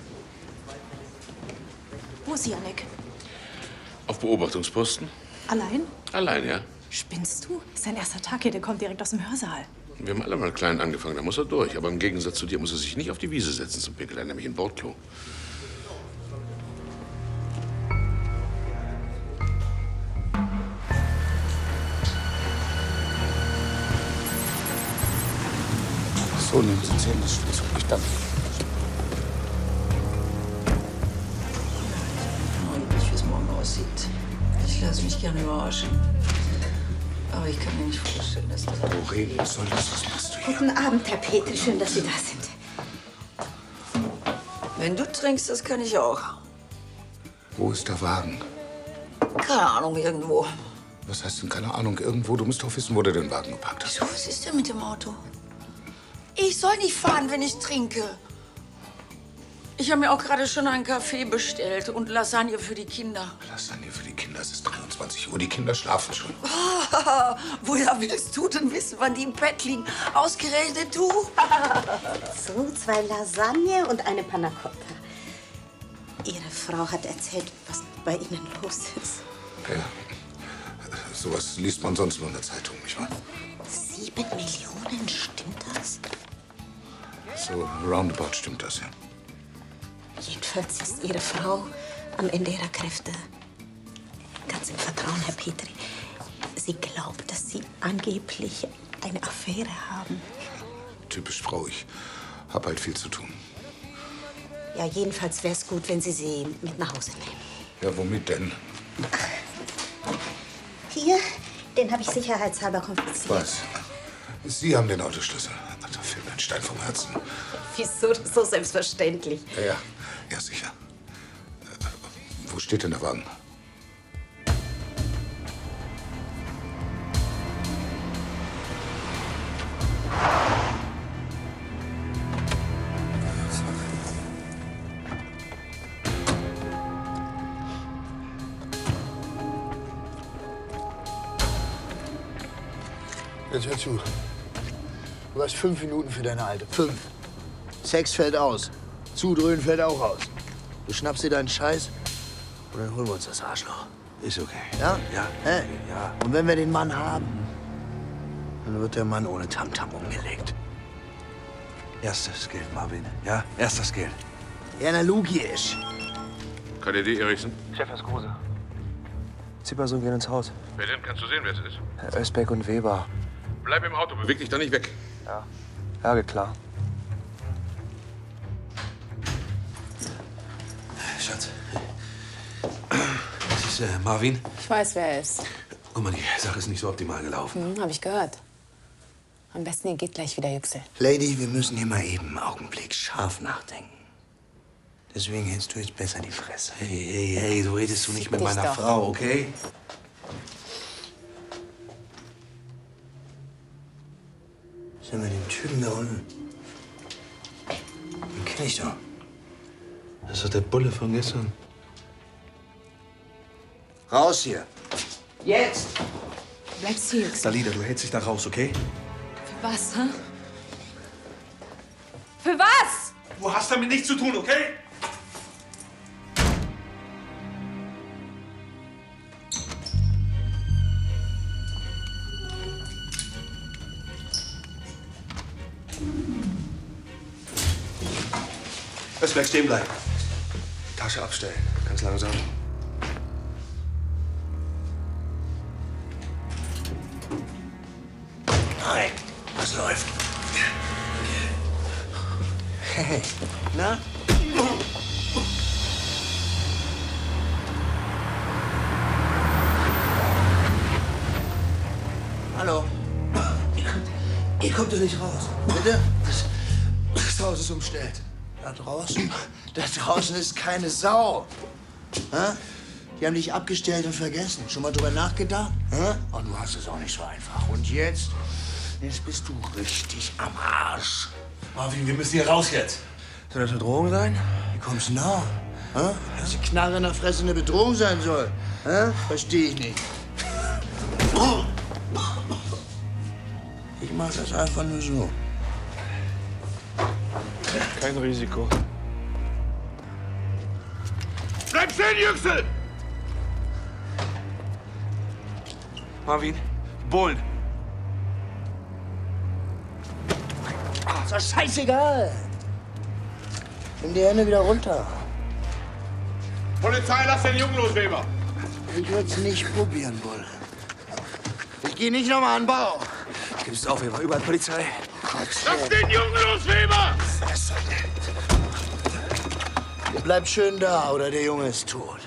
Wo ist Janek? Auf Beobachtungsposten? Allein? Allein, ja. Spinnst du? Ist sein erster Tag hier, der kommt direkt aus dem Hörsaal. Wir haben alle mal klein angefangen, da muss er durch. Aber im Gegensatz zu dir muss er sich nicht auf die Wiese setzen zum Pinkeln, nämlich in Bordklo. So, nehmen Sie 10 das Schlüssel. Ich danke. Wie es morgen aussieht. Ich lasse mich gerne überraschen. Aber ich kann mir nicht vorstellen, dass das... Wo reden soll das? Was machst du hier? Guten Abend, Herr Petri. Schön, dass Sie da sind. Wenn du trinkst, das kann ich auch. Wo ist der Wagen? Keine Ahnung, irgendwo. Was heißt denn keine Ahnung? Irgendwo? Du musst doch wissen, wo du den Wagen geparkt hast. Wieso, was ist denn mit dem Auto? Ich soll nicht fahren, wenn ich trinke. Ich habe mir auch gerade schon einen Kaffee bestellt und Lasagne für die Kinder. Lasagne für die Kinder, es ist 23 Uhr, die Kinder schlafen schon. Woher willst du denn wissen, wann die im Bett liegen? Ausgerechnet du? So, 2 Lasagne und eine Panna Cotta. Ihre Frau hat erzählt, was bei Ihnen los ist. Ja, sowas liest man sonst nur in der Zeitung, nicht wahr? 7 Millionen, stimmt das? So roundabout stimmt das, ja. Jedenfalls ist Ihre Frau am Ende ihrer Kräfte. Ganz im Vertrauen, Herr Petri. Sie glaubt, dass Sie angeblich eine Affäre haben. Typisch Frau, ich hab halt viel zu tun. Ja, jedenfalls wäre es gut, wenn Sie sie mit nach Hause nehmen. Ja, womit denn? Hier, den habe ich sicherheitshalber konfisziert. Was? Sie haben den Autoschlüssel. Da fällt mir ein Stein vom Herzen. Wieso? Das ist so selbstverständlich. Ja, sicher. Wo steht denn der Wagen? Jetzt hör zu. Du hast 5 Minuten für deine Alte. 5. Sex fällt aus. Zudröhnen fällt auch aus. Du schnappst dir deinen Scheiß und dann holen wir uns das Arschloch. Ist okay. Ja? Ja. Hä? Ja. Und wenn wir den Mann haben, dann wird der Mann ohne Tamtam umgelegt. Erstes Geld, Marvin. Ja, erstes Geld. Ja, na logisch. KDD Eriksen. Chef, Herr Kruse. Zippersohn gehen ins Haus. Wer denn? Kannst du sehen, wer es ist? Herr Özbeck und Weber. Bleib im Auto, beweg dich da nicht weg. Ja. Ja, geht klar. Schatz. Das ist Marvin. Ich weiß, wer er ist. Guck mal, die Sache ist nicht so optimal gelaufen. Hab ich gehört. Am besten, ihr geht gleich wieder Yüksel. Lady, wir müssen hier mal eben einen Augenblick scharf nachdenken. Deswegen hältst du jetzt besser die Fresse. Hey, so redest du nicht mit dich meiner doch. Frau, okay? Was ist denn mit dem Typen da unten? Den kenn ich doch. Das ist doch der Bulle von gestern. Raus hier. Jetzt! Bleibst hier, Yüksel. Dalida, du hältst dich da raus, okay? Für was, hä? Für was? Du hast damit nichts zu tun, okay? Özbeck, stehen bleiben. Tasche abstellen. Ganz langsam. Nein. was läuft. Hey, na? Hallo? Ihr kommt doch nicht raus. Bitte? Das Haus ist umstellt. Da draußen ist keine Sau. Hä? Die haben dich abgestellt und vergessen. Schon mal drüber nachgedacht? Hä? Und du hast es auch nicht so einfach. Und jetzt? Jetzt bist du richtig am Arsch. Marvin, wir müssen hier raus jetzt. Soll das eine Drohung sein? Wie kommst du nah? Hä? Dass die Knarre in der Fresse eine Bedrohung sein soll? Hä? Verstehe ich nicht. Ich mach das einfach nur so. Kein Risiko. Bleib stehen, Yüksel! Marvin, Bullen. Ist doch scheißegal. Nimm die Hände wieder runter. Polizei, lass den Jungen los, Weber! Ich würde es nicht probieren, Bull. Ich gehe nicht nochmal an den Bau. Gib's auf, Weber. Überall Polizei. Lass den Jungen los, Weber! Ihr bleibt schön da, oder der Junge ist tot.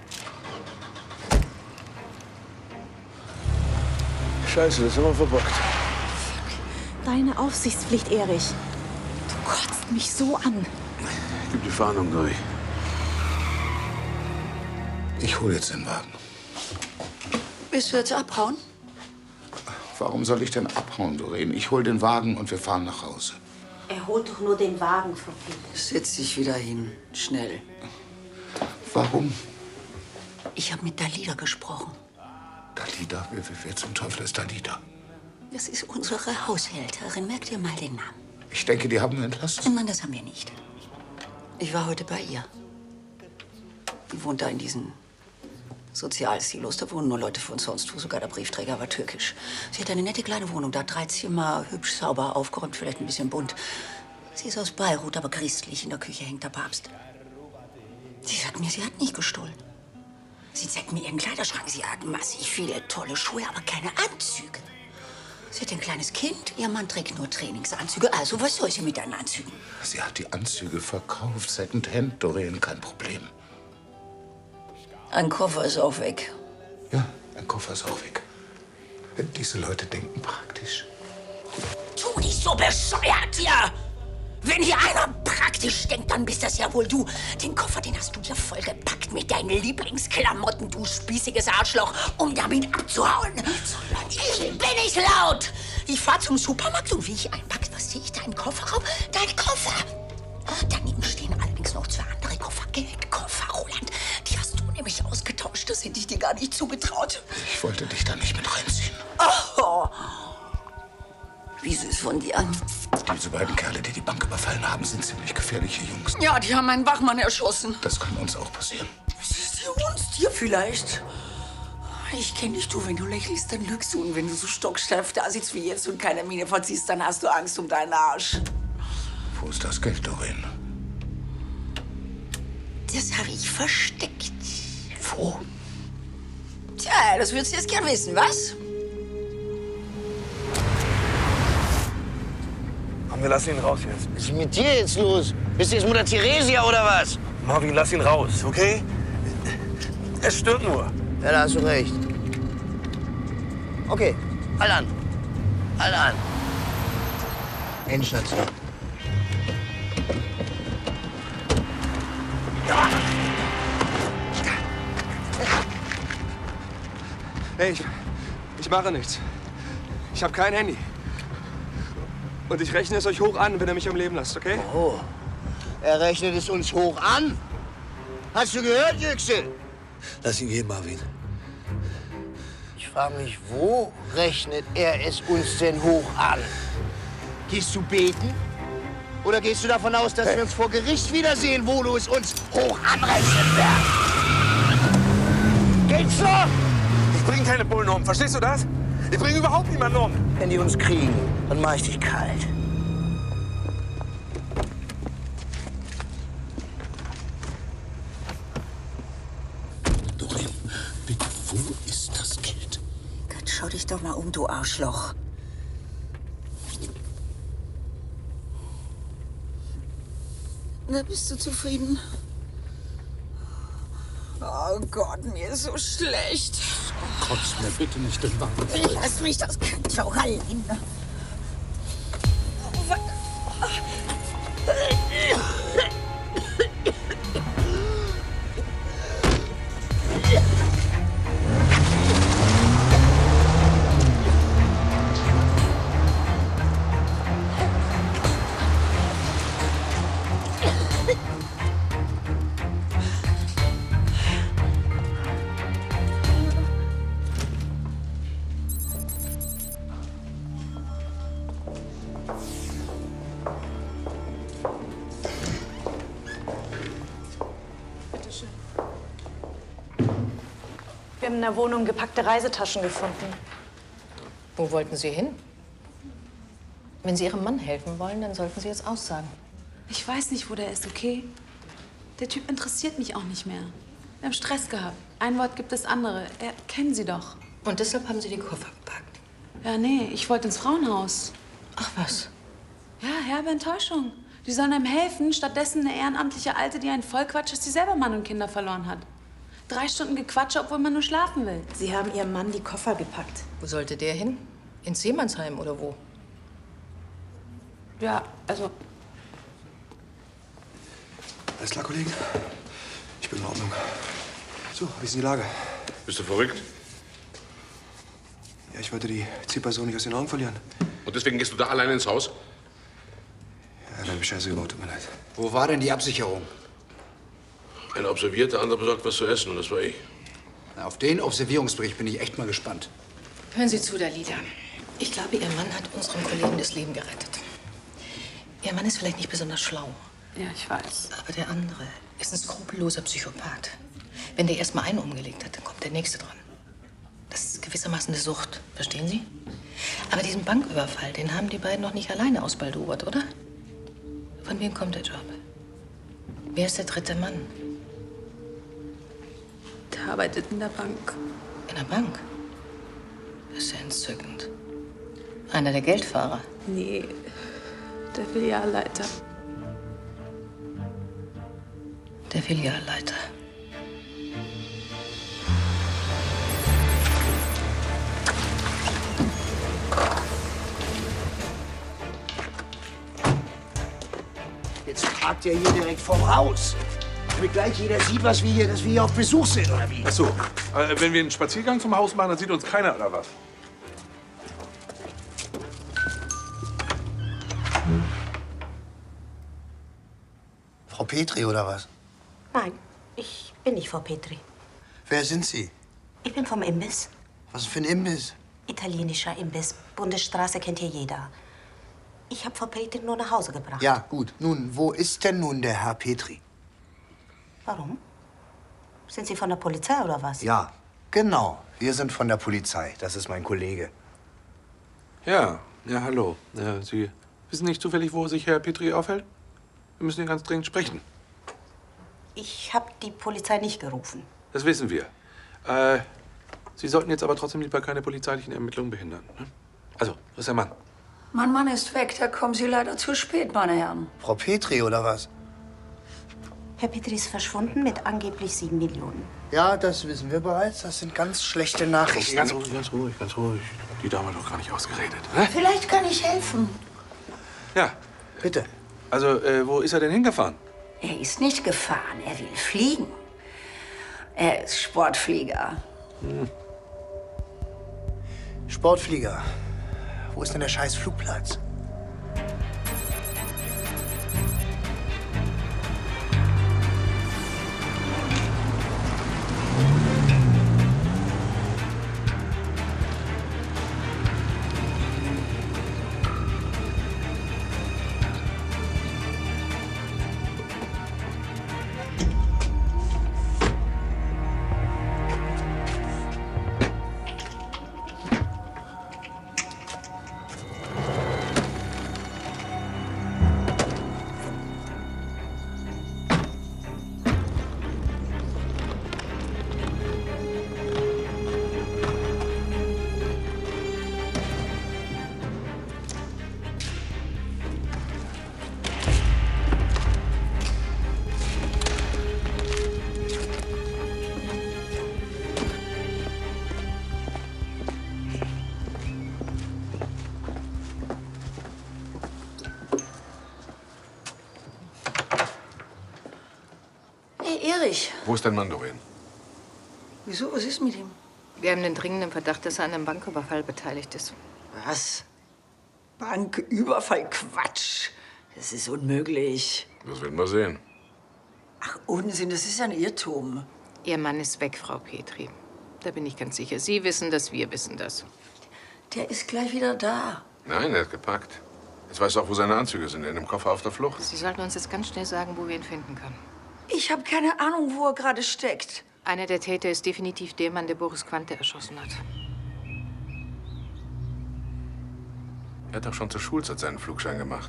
Scheiße, das haben wir verbockt. Deine Aufsichtspflicht, Erich. Du kotzt mich so an. Gib die Fahndung durch. Ich hole jetzt den Wagen. Willst du jetzt abhauen? Warum soll ich denn abhauen, Doreen? Ich hole den Wagen und wir fahren nach Hause. Er holt doch nur den Wagen, Frau Peter. Setz dich wieder hin. Schnell. Warum? Ich habe mit Dalida gesprochen. Dalida? Wer zum Teufel ist Dalida? Das ist unsere Haushälterin. Merk dir mal den Namen. Ich denke, die haben wir entlassen. Nein, das haben wir nicht. Ich war heute bei ihr. Die wohnt da in diesen Sozialsilos. Da wohnen nur Leute von sonst wo. Sogar der Briefträger war türkisch. Sie hat eine nette kleine Wohnung. Da 3 Zimmer, hübsch sauber aufgeräumt, vielleicht ein bisschen bunt. Sie ist aus Beirut, aber christlich. In der Küche hängt der Papst. Sie sagt mir, sie hat nicht gestohlen. Sie zeigt mir ihren Kleiderschrank. Sie hat massig viele tolle Schuhe, aber keine Anzüge. Sie hat ein kleines Kind. Ihr Mann trägt nur Trainingsanzüge. Also, was soll sie mit deinen Anzügen? Sie hat die Anzüge verkauft. Secondhand, Doreen, kein Problem. Ein Koffer ist auch weg. Ja, ein Koffer ist auch weg. Diese Leute denken praktisch. Tu nicht so bescheuert hier! Wenn hier einer praktisch denkt, dann bist das ja wohl du. Den Koffer, den hast du dir vollgepackt mit deinen Lieblingsklamotten, du spießiges Arschloch, um damit abzuhauen. Ich bin nicht laut! Ich fahr zum Supermarkt und wie ich einpacke, was sehe ich da im Kofferraum? Dein Koffer! Daneben stehen allerdings noch 2 andere Koffer. Geldkoffer, Roland. Die hast du nämlich ausgetauscht. Das hätte ich dir gar nicht zugetraut. Ich wollte dich da nicht mit reinziehen. Oh. Wie süß von dir. Diese beiden Kerle, die die Bank überfallen haben, sind ziemlich gefährliche Jungs. Ja, die haben einen Wachmann erschossen. Das kann uns auch passieren. Siehst du uns? Dir vielleicht. Ich kenne dich, du. Wenn du lächelst, dann lügst du. Und wenn du so stocksteif da sitzt wie jetzt und keine Miene verziehst, dann hast du Angst um deinen Arsch. Wo ist das Geld, Doreen? Das habe ich versteckt. Wo? Tja, das würdest du jetzt gern wissen, was? Komm, wir lassen ihn raus jetzt. Was ist mit dir jetzt los? Bist du jetzt Mutter Theresia oder was? Marvin, lass ihn raus, okay? Er stört nur. Ja, da hast du recht. Okay, alle an. Alle an. Endstation. Hey, ich mache nichts. Ich habe kein Handy. Und ich rechne es euch hoch an, wenn ihr mich am Leben lasst, okay? Oh, er rechnet es uns hoch an? Hast du gehört, Yüksel? Lass ihn gehen, Marvin. Ich frage mich, wo rechnet er es uns denn hoch an? Gehst du beten? Oder gehst du davon aus, dass wir uns vor Gericht wiedersehen, wo du es uns hoch anrechnen wirst? Geht's noch? Ich bringe keine Bullen um, verstehst du das? Ich bringe überhaupt niemanden um. Wenn die uns kriegen, dann mach ich dich kalt. Doreen, bitte, wo ist das Geld? Gott, schau dich doch mal um, du Arschloch. Na, bist du zufrieden? Oh Gott, mir ist so schlecht. Kotz mir bitte nicht den Wagen. Lass mich, das kann ich auch allein. Wir haben in der Wohnung gepackte Reisetaschen gefunden. Wo wollten Sie hin? Wenn Sie Ihrem Mann helfen wollen, dann sollten Sie jetzt aussagen. Ich weiß nicht, wo der ist, okay? Der Typ interessiert mich auch nicht mehr. Wir haben Stress gehabt. Ein Wort gibt das andere. Kennen Sie doch. Und deshalb haben Sie die Koffer gepackt? Ja, nee, ich wollte ins Frauenhaus. Ach was? Ja, herbe Enttäuschung. Die sollen einem helfen, stattdessen eine ehrenamtliche Alte, die einen vollquatscht, dass sie selber Mann und Kinder verloren hat. 3 Stunden Gequatsche, obwohl man nur schlafen will. Sie haben Ihrem Mann die Koffer gepackt. Wo sollte der hin? Ins Seemannsheim oder wo? Ja, also... Alles klar, Kollegen? Ich bin in Ordnung. So, wie ist denn die Lage? Bist du verrückt? Ja, ich wollte die Zielperson nicht aus den Augen verlieren. Und deswegen gehst du da alleine ins Haus? Ja, dann hab ich Scheiße gebaut, tut mir leid. Wo war denn die Absicherung? Einer observiert, der andere besorgt was zu essen. Und das war ich. Na, auf den Observierungsbericht bin ich echt mal gespannt. Hören Sie zu, Dalida. Ich glaube, Ihr Mann hat unserem Kollegen das Leben gerettet. Ihr Mann ist vielleicht nicht besonders schlau. Ja, ich weiß. Aber der andere ist ein skrupelloser Psychopath. Wenn der erst mal einen umgelegt hat, dann kommt der Nächste dran. Das ist gewissermaßen eine Sucht, verstehen Sie? Aber diesen Banküberfall, den haben die beiden noch nicht alleine ausbaldowert, oder? Von wem kommt der Job? Wer ist der dritte Mann? Der arbeitet in der Bank. In der Bank? Das ist ja entzückend. Einer der Geldfahrer? Nee, der Filialleiter. Der Filialleiter. Jetzt parkt ihr hier direkt vorm Haus. Damit gleich jeder sieht, dass wir hier auf Besuch sind, oder wie? Ach so. Wenn wir einen Spaziergang zum Haus machen, dann sieht uns keiner, oder was? Frau Petri, oder was? Nein, ich bin nicht Frau Petri. Wer sind Sie? Ich bin vom Imbiss. Was für ein Imbiss? Italienischer Imbiss. Bundesstraße kennt hier jeder. Ich habe Frau Petri nur nach Hause gebracht. Ja, gut. Nun, wo ist denn nun der Herr Petri? Warum? Sind Sie von der Polizei oder was? Ja, genau. Wir sind von der Polizei. Das ist mein Kollege. Ja, hallo. Sie wissen nicht zufällig, wo sich Herr Petri aufhält? Wir müssen ihn ganz dringend sprechen. Ich habe die Polizei nicht gerufen. Das wissen wir. Sie sollten jetzt aber trotzdem lieber keine polizeilichen Ermittlungen behindern. Ne? Also, wo ist der Mann? Mein Mann ist weg, da kommen Sie leider zu spät, meine Herren. Frau Petri, oder was? Herr Petri ist verschwunden mit angeblich 7 Millionen. Ja, das wissen wir bereits. Das sind ganz schlechte Nachrichten. Ganz ruhig. Die Dame hat doch gar nicht ausgeredet. Ne? Vielleicht kann ich helfen. Ja. Bitte. Also, wo ist er denn hingefahren? Er ist nicht gefahren, er will fliegen. Er ist Sportflieger. Sportflieger. Wo ist denn der scheiß Flugplatz? schwierig. Wo ist dein Mann, Doreen? Wieso? Was ist mit ihm? Wir haben den dringenden Verdacht, dass er an einem Banküberfall beteiligt ist. Was? Banküberfall? Quatsch. Das ist unmöglich. Das werden wir sehen. Ach, Unsinn, das ist ein Irrtum. Ihr Mann ist weg, Frau Petri. Da bin ich ganz sicher. Sie wissen das, wir wissen das. Der ist gleich wieder da. Nein, er ist gepackt. Jetzt weißt du auch, wo seine Anzüge sind. In einem Koffer auf der Flucht. Sie sollten uns jetzt ganz schnell sagen, wo wir ihn finden können. Ich habe keine Ahnung, wo er gerade steckt. Einer der Täter ist definitiv der Mann, der Boris Quante erschossen hat. Er hat doch schon zur Schulzeit seinen Flugschein gemacht.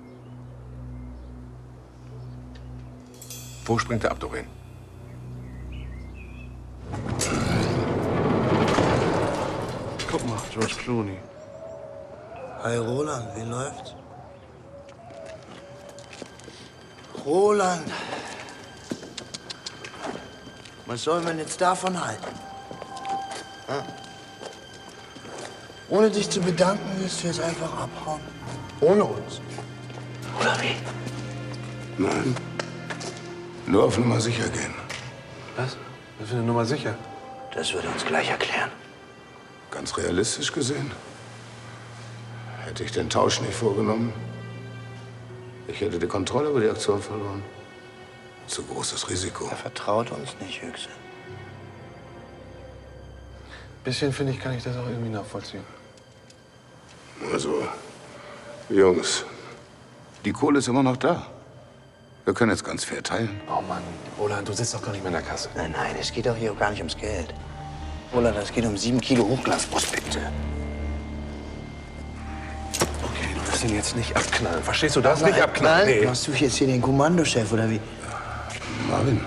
Wo springt er ab, Doreen? Guck mal, George Clooney. Hi Roland, wie läuft's? Roland! Was soll man jetzt davon halten? Ja? Ohne dich zu bedanken, willst du jetzt einfach abhauen. Ohne uns. Oder wie? Nein. Nur auf Nummer sicher gehen. Was? Was für eine Nummer sicher? Das wird er uns gleich erklären. Ganz realistisch gesehen. Hätte ich den Tausch nicht vorgenommen, ich hätte die Kontrolle über die Aktion verloren. Zu großes Risiko. Er vertraut uns nicht, Yüksel. Bisschen, finde ich, kann ich das auch irgendwie nachvollziehen. Also, Jungs, die Kohle ist immer noch da. Wir können jetzt ganz fair teilen. Oh Mann, Roland, du sitzt doch gar nicht mehr in der Kasse. Nein, nein, es geht doch hier gar nicht ums Geld. Roland, es geht um 7 Kilo Hochglanzprospekte. Okay, du wirst ihn jetzt nicht abknallen. Verstehst du das? Nicht abknallen. Nee. Machst du jetzt hier den Kommandochef, oder wie? Marvin.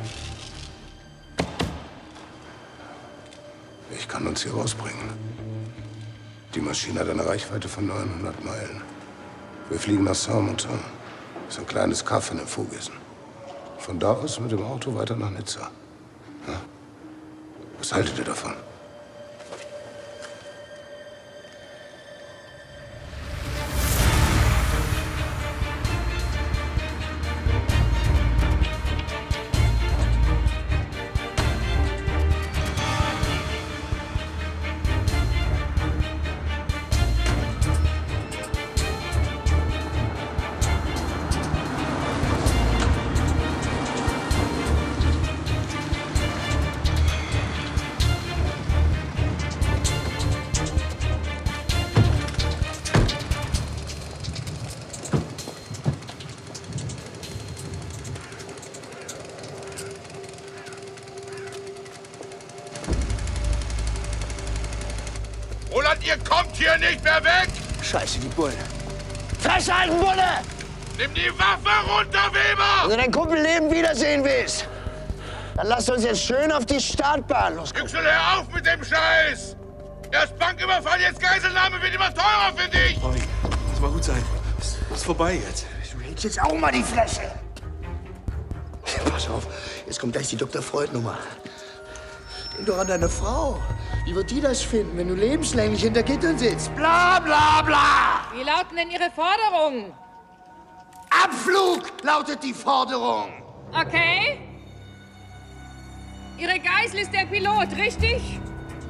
Ich kann uns hier rausbringen. Die Maschine hat eine Reichweite von 900 Meilen. Wir fliegen nach Saint-Martin. Das ist ein kleines Kaff in den Vogesen. Von da aus mit dem Auto weiter nach Nizza. Ja? Was haltet ihr davon? Roland, ihr kommt hier nicht mehr weg! Scheiße, die Bullen. Festhalten, Bulle! Nimm die Waffe runter, Weber! Wenn du deinen Kumpel leben wiedersehen willst, dann lass uns jetzt schön auf die Startbahn loskommen. Yüksel, hör auf mit dem Scheiß! Erst Banküberfall, jetzt Geiselnahme, wird immer teurer für dich! Bobby, lass mal gut sein. Ist vorbei jetzt. Du hältst jetzt auch mal die Fresse. Pass auf, jetzt kommt gleich die Dr. Freud-Nummer. Denk doch an deine Frau. Wie wird die das finden, wenn du lebenslänglich hinter Gittern sitzt? Bla, bla, bla! Wie lauten denn Ihre Forderungen? Abflug lautet die Forderung. Okay. Ihre Geisel ist der Pilot, richtig?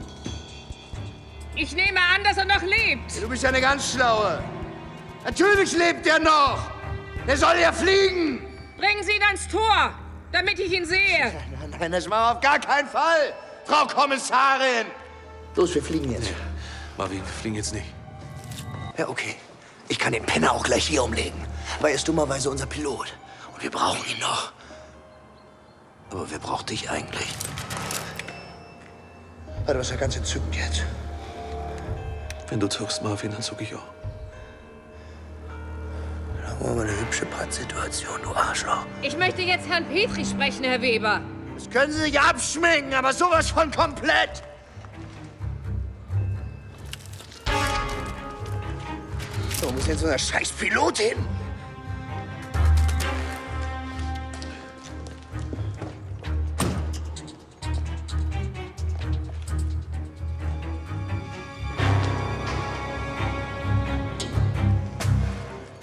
Ich nehme an, dass er noch lebt. Du bist ja eine ganz schlaue. Natürlich lebt er noch. Der soll ja fliegen. Bringen Sie ihn ans Tor, damit ich ihn sehe. Nein, das machen wir auf gar keinen Fall, Frau Kommissarin. Los, wir fliegen jetzt. Marvin, wir fliegen jetzt nicht. Ja, okay. Ich kann den Penner auch gleich hier umlegen. Weil er ist dummerweise unser Pilot. Und wir brauchen ihn noch. Aber wer braucht dich eigentlich? Warte, was ist ja ganz entzückend jetzt. Wenn du zuckst, Marvin, dann zuck ich auch. Da haben wir mal eine hübsche Pattsituation, du Arschloch. Ich möchte jetzt Herrn Petri sprechen, Herr Weber. Das können Sie sich abschminken, aber sowas von komplett. Wo muss jetzt unser scheiß Pilot hin?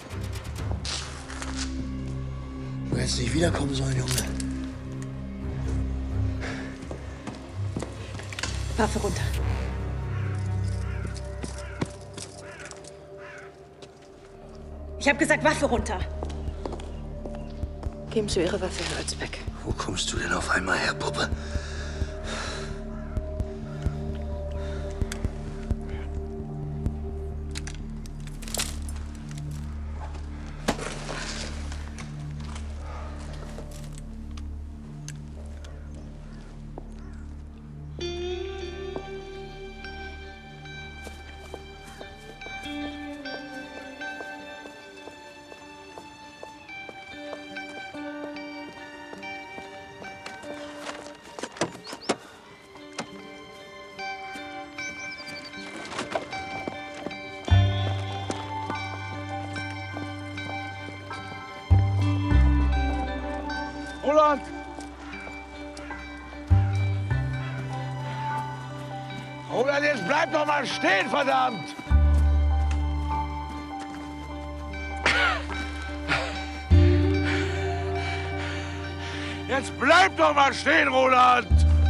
Du hättest nicht wiederkommen sollen, Junge. Waffe runter. Ich habe gesagt, Waffe runter. Geben Sie Ihre Waffe, Herr Özbeck. Wo kommst du denn auf einmal her, Puppe? Roland! Roland, jetzt bleib doch mal stehen, verdammt! Jetzt bleib doch mal stehen, Roland!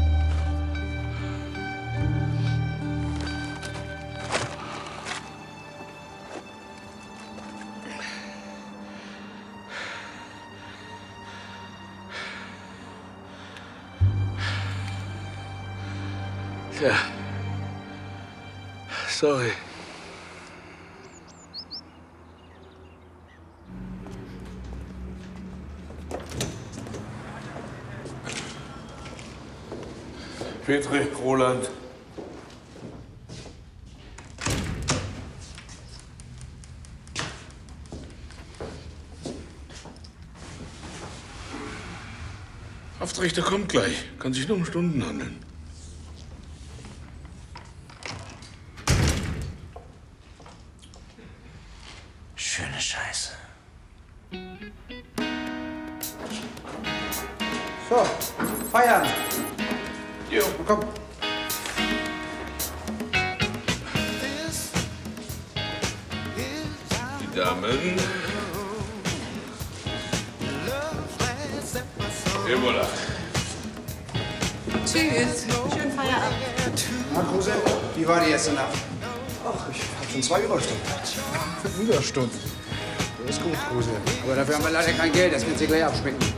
Ja. Sorry. Petri, Roland. Haftrichter kommt gleich. Kann sich nur um Stunden handeln. Schöne Scheiße. So, feiern. Jo, komm. Die Damen. Et voilà. Tschüss. Schönen Feierabend. Na, Kruse, wie war die erste Nacht? Ach, ich hab schon 2 Überstunden. Überstunden? Das ist gut, Kruse. Aber dafür haben wir leider kein Geld, das kannst du gleich abschmecken.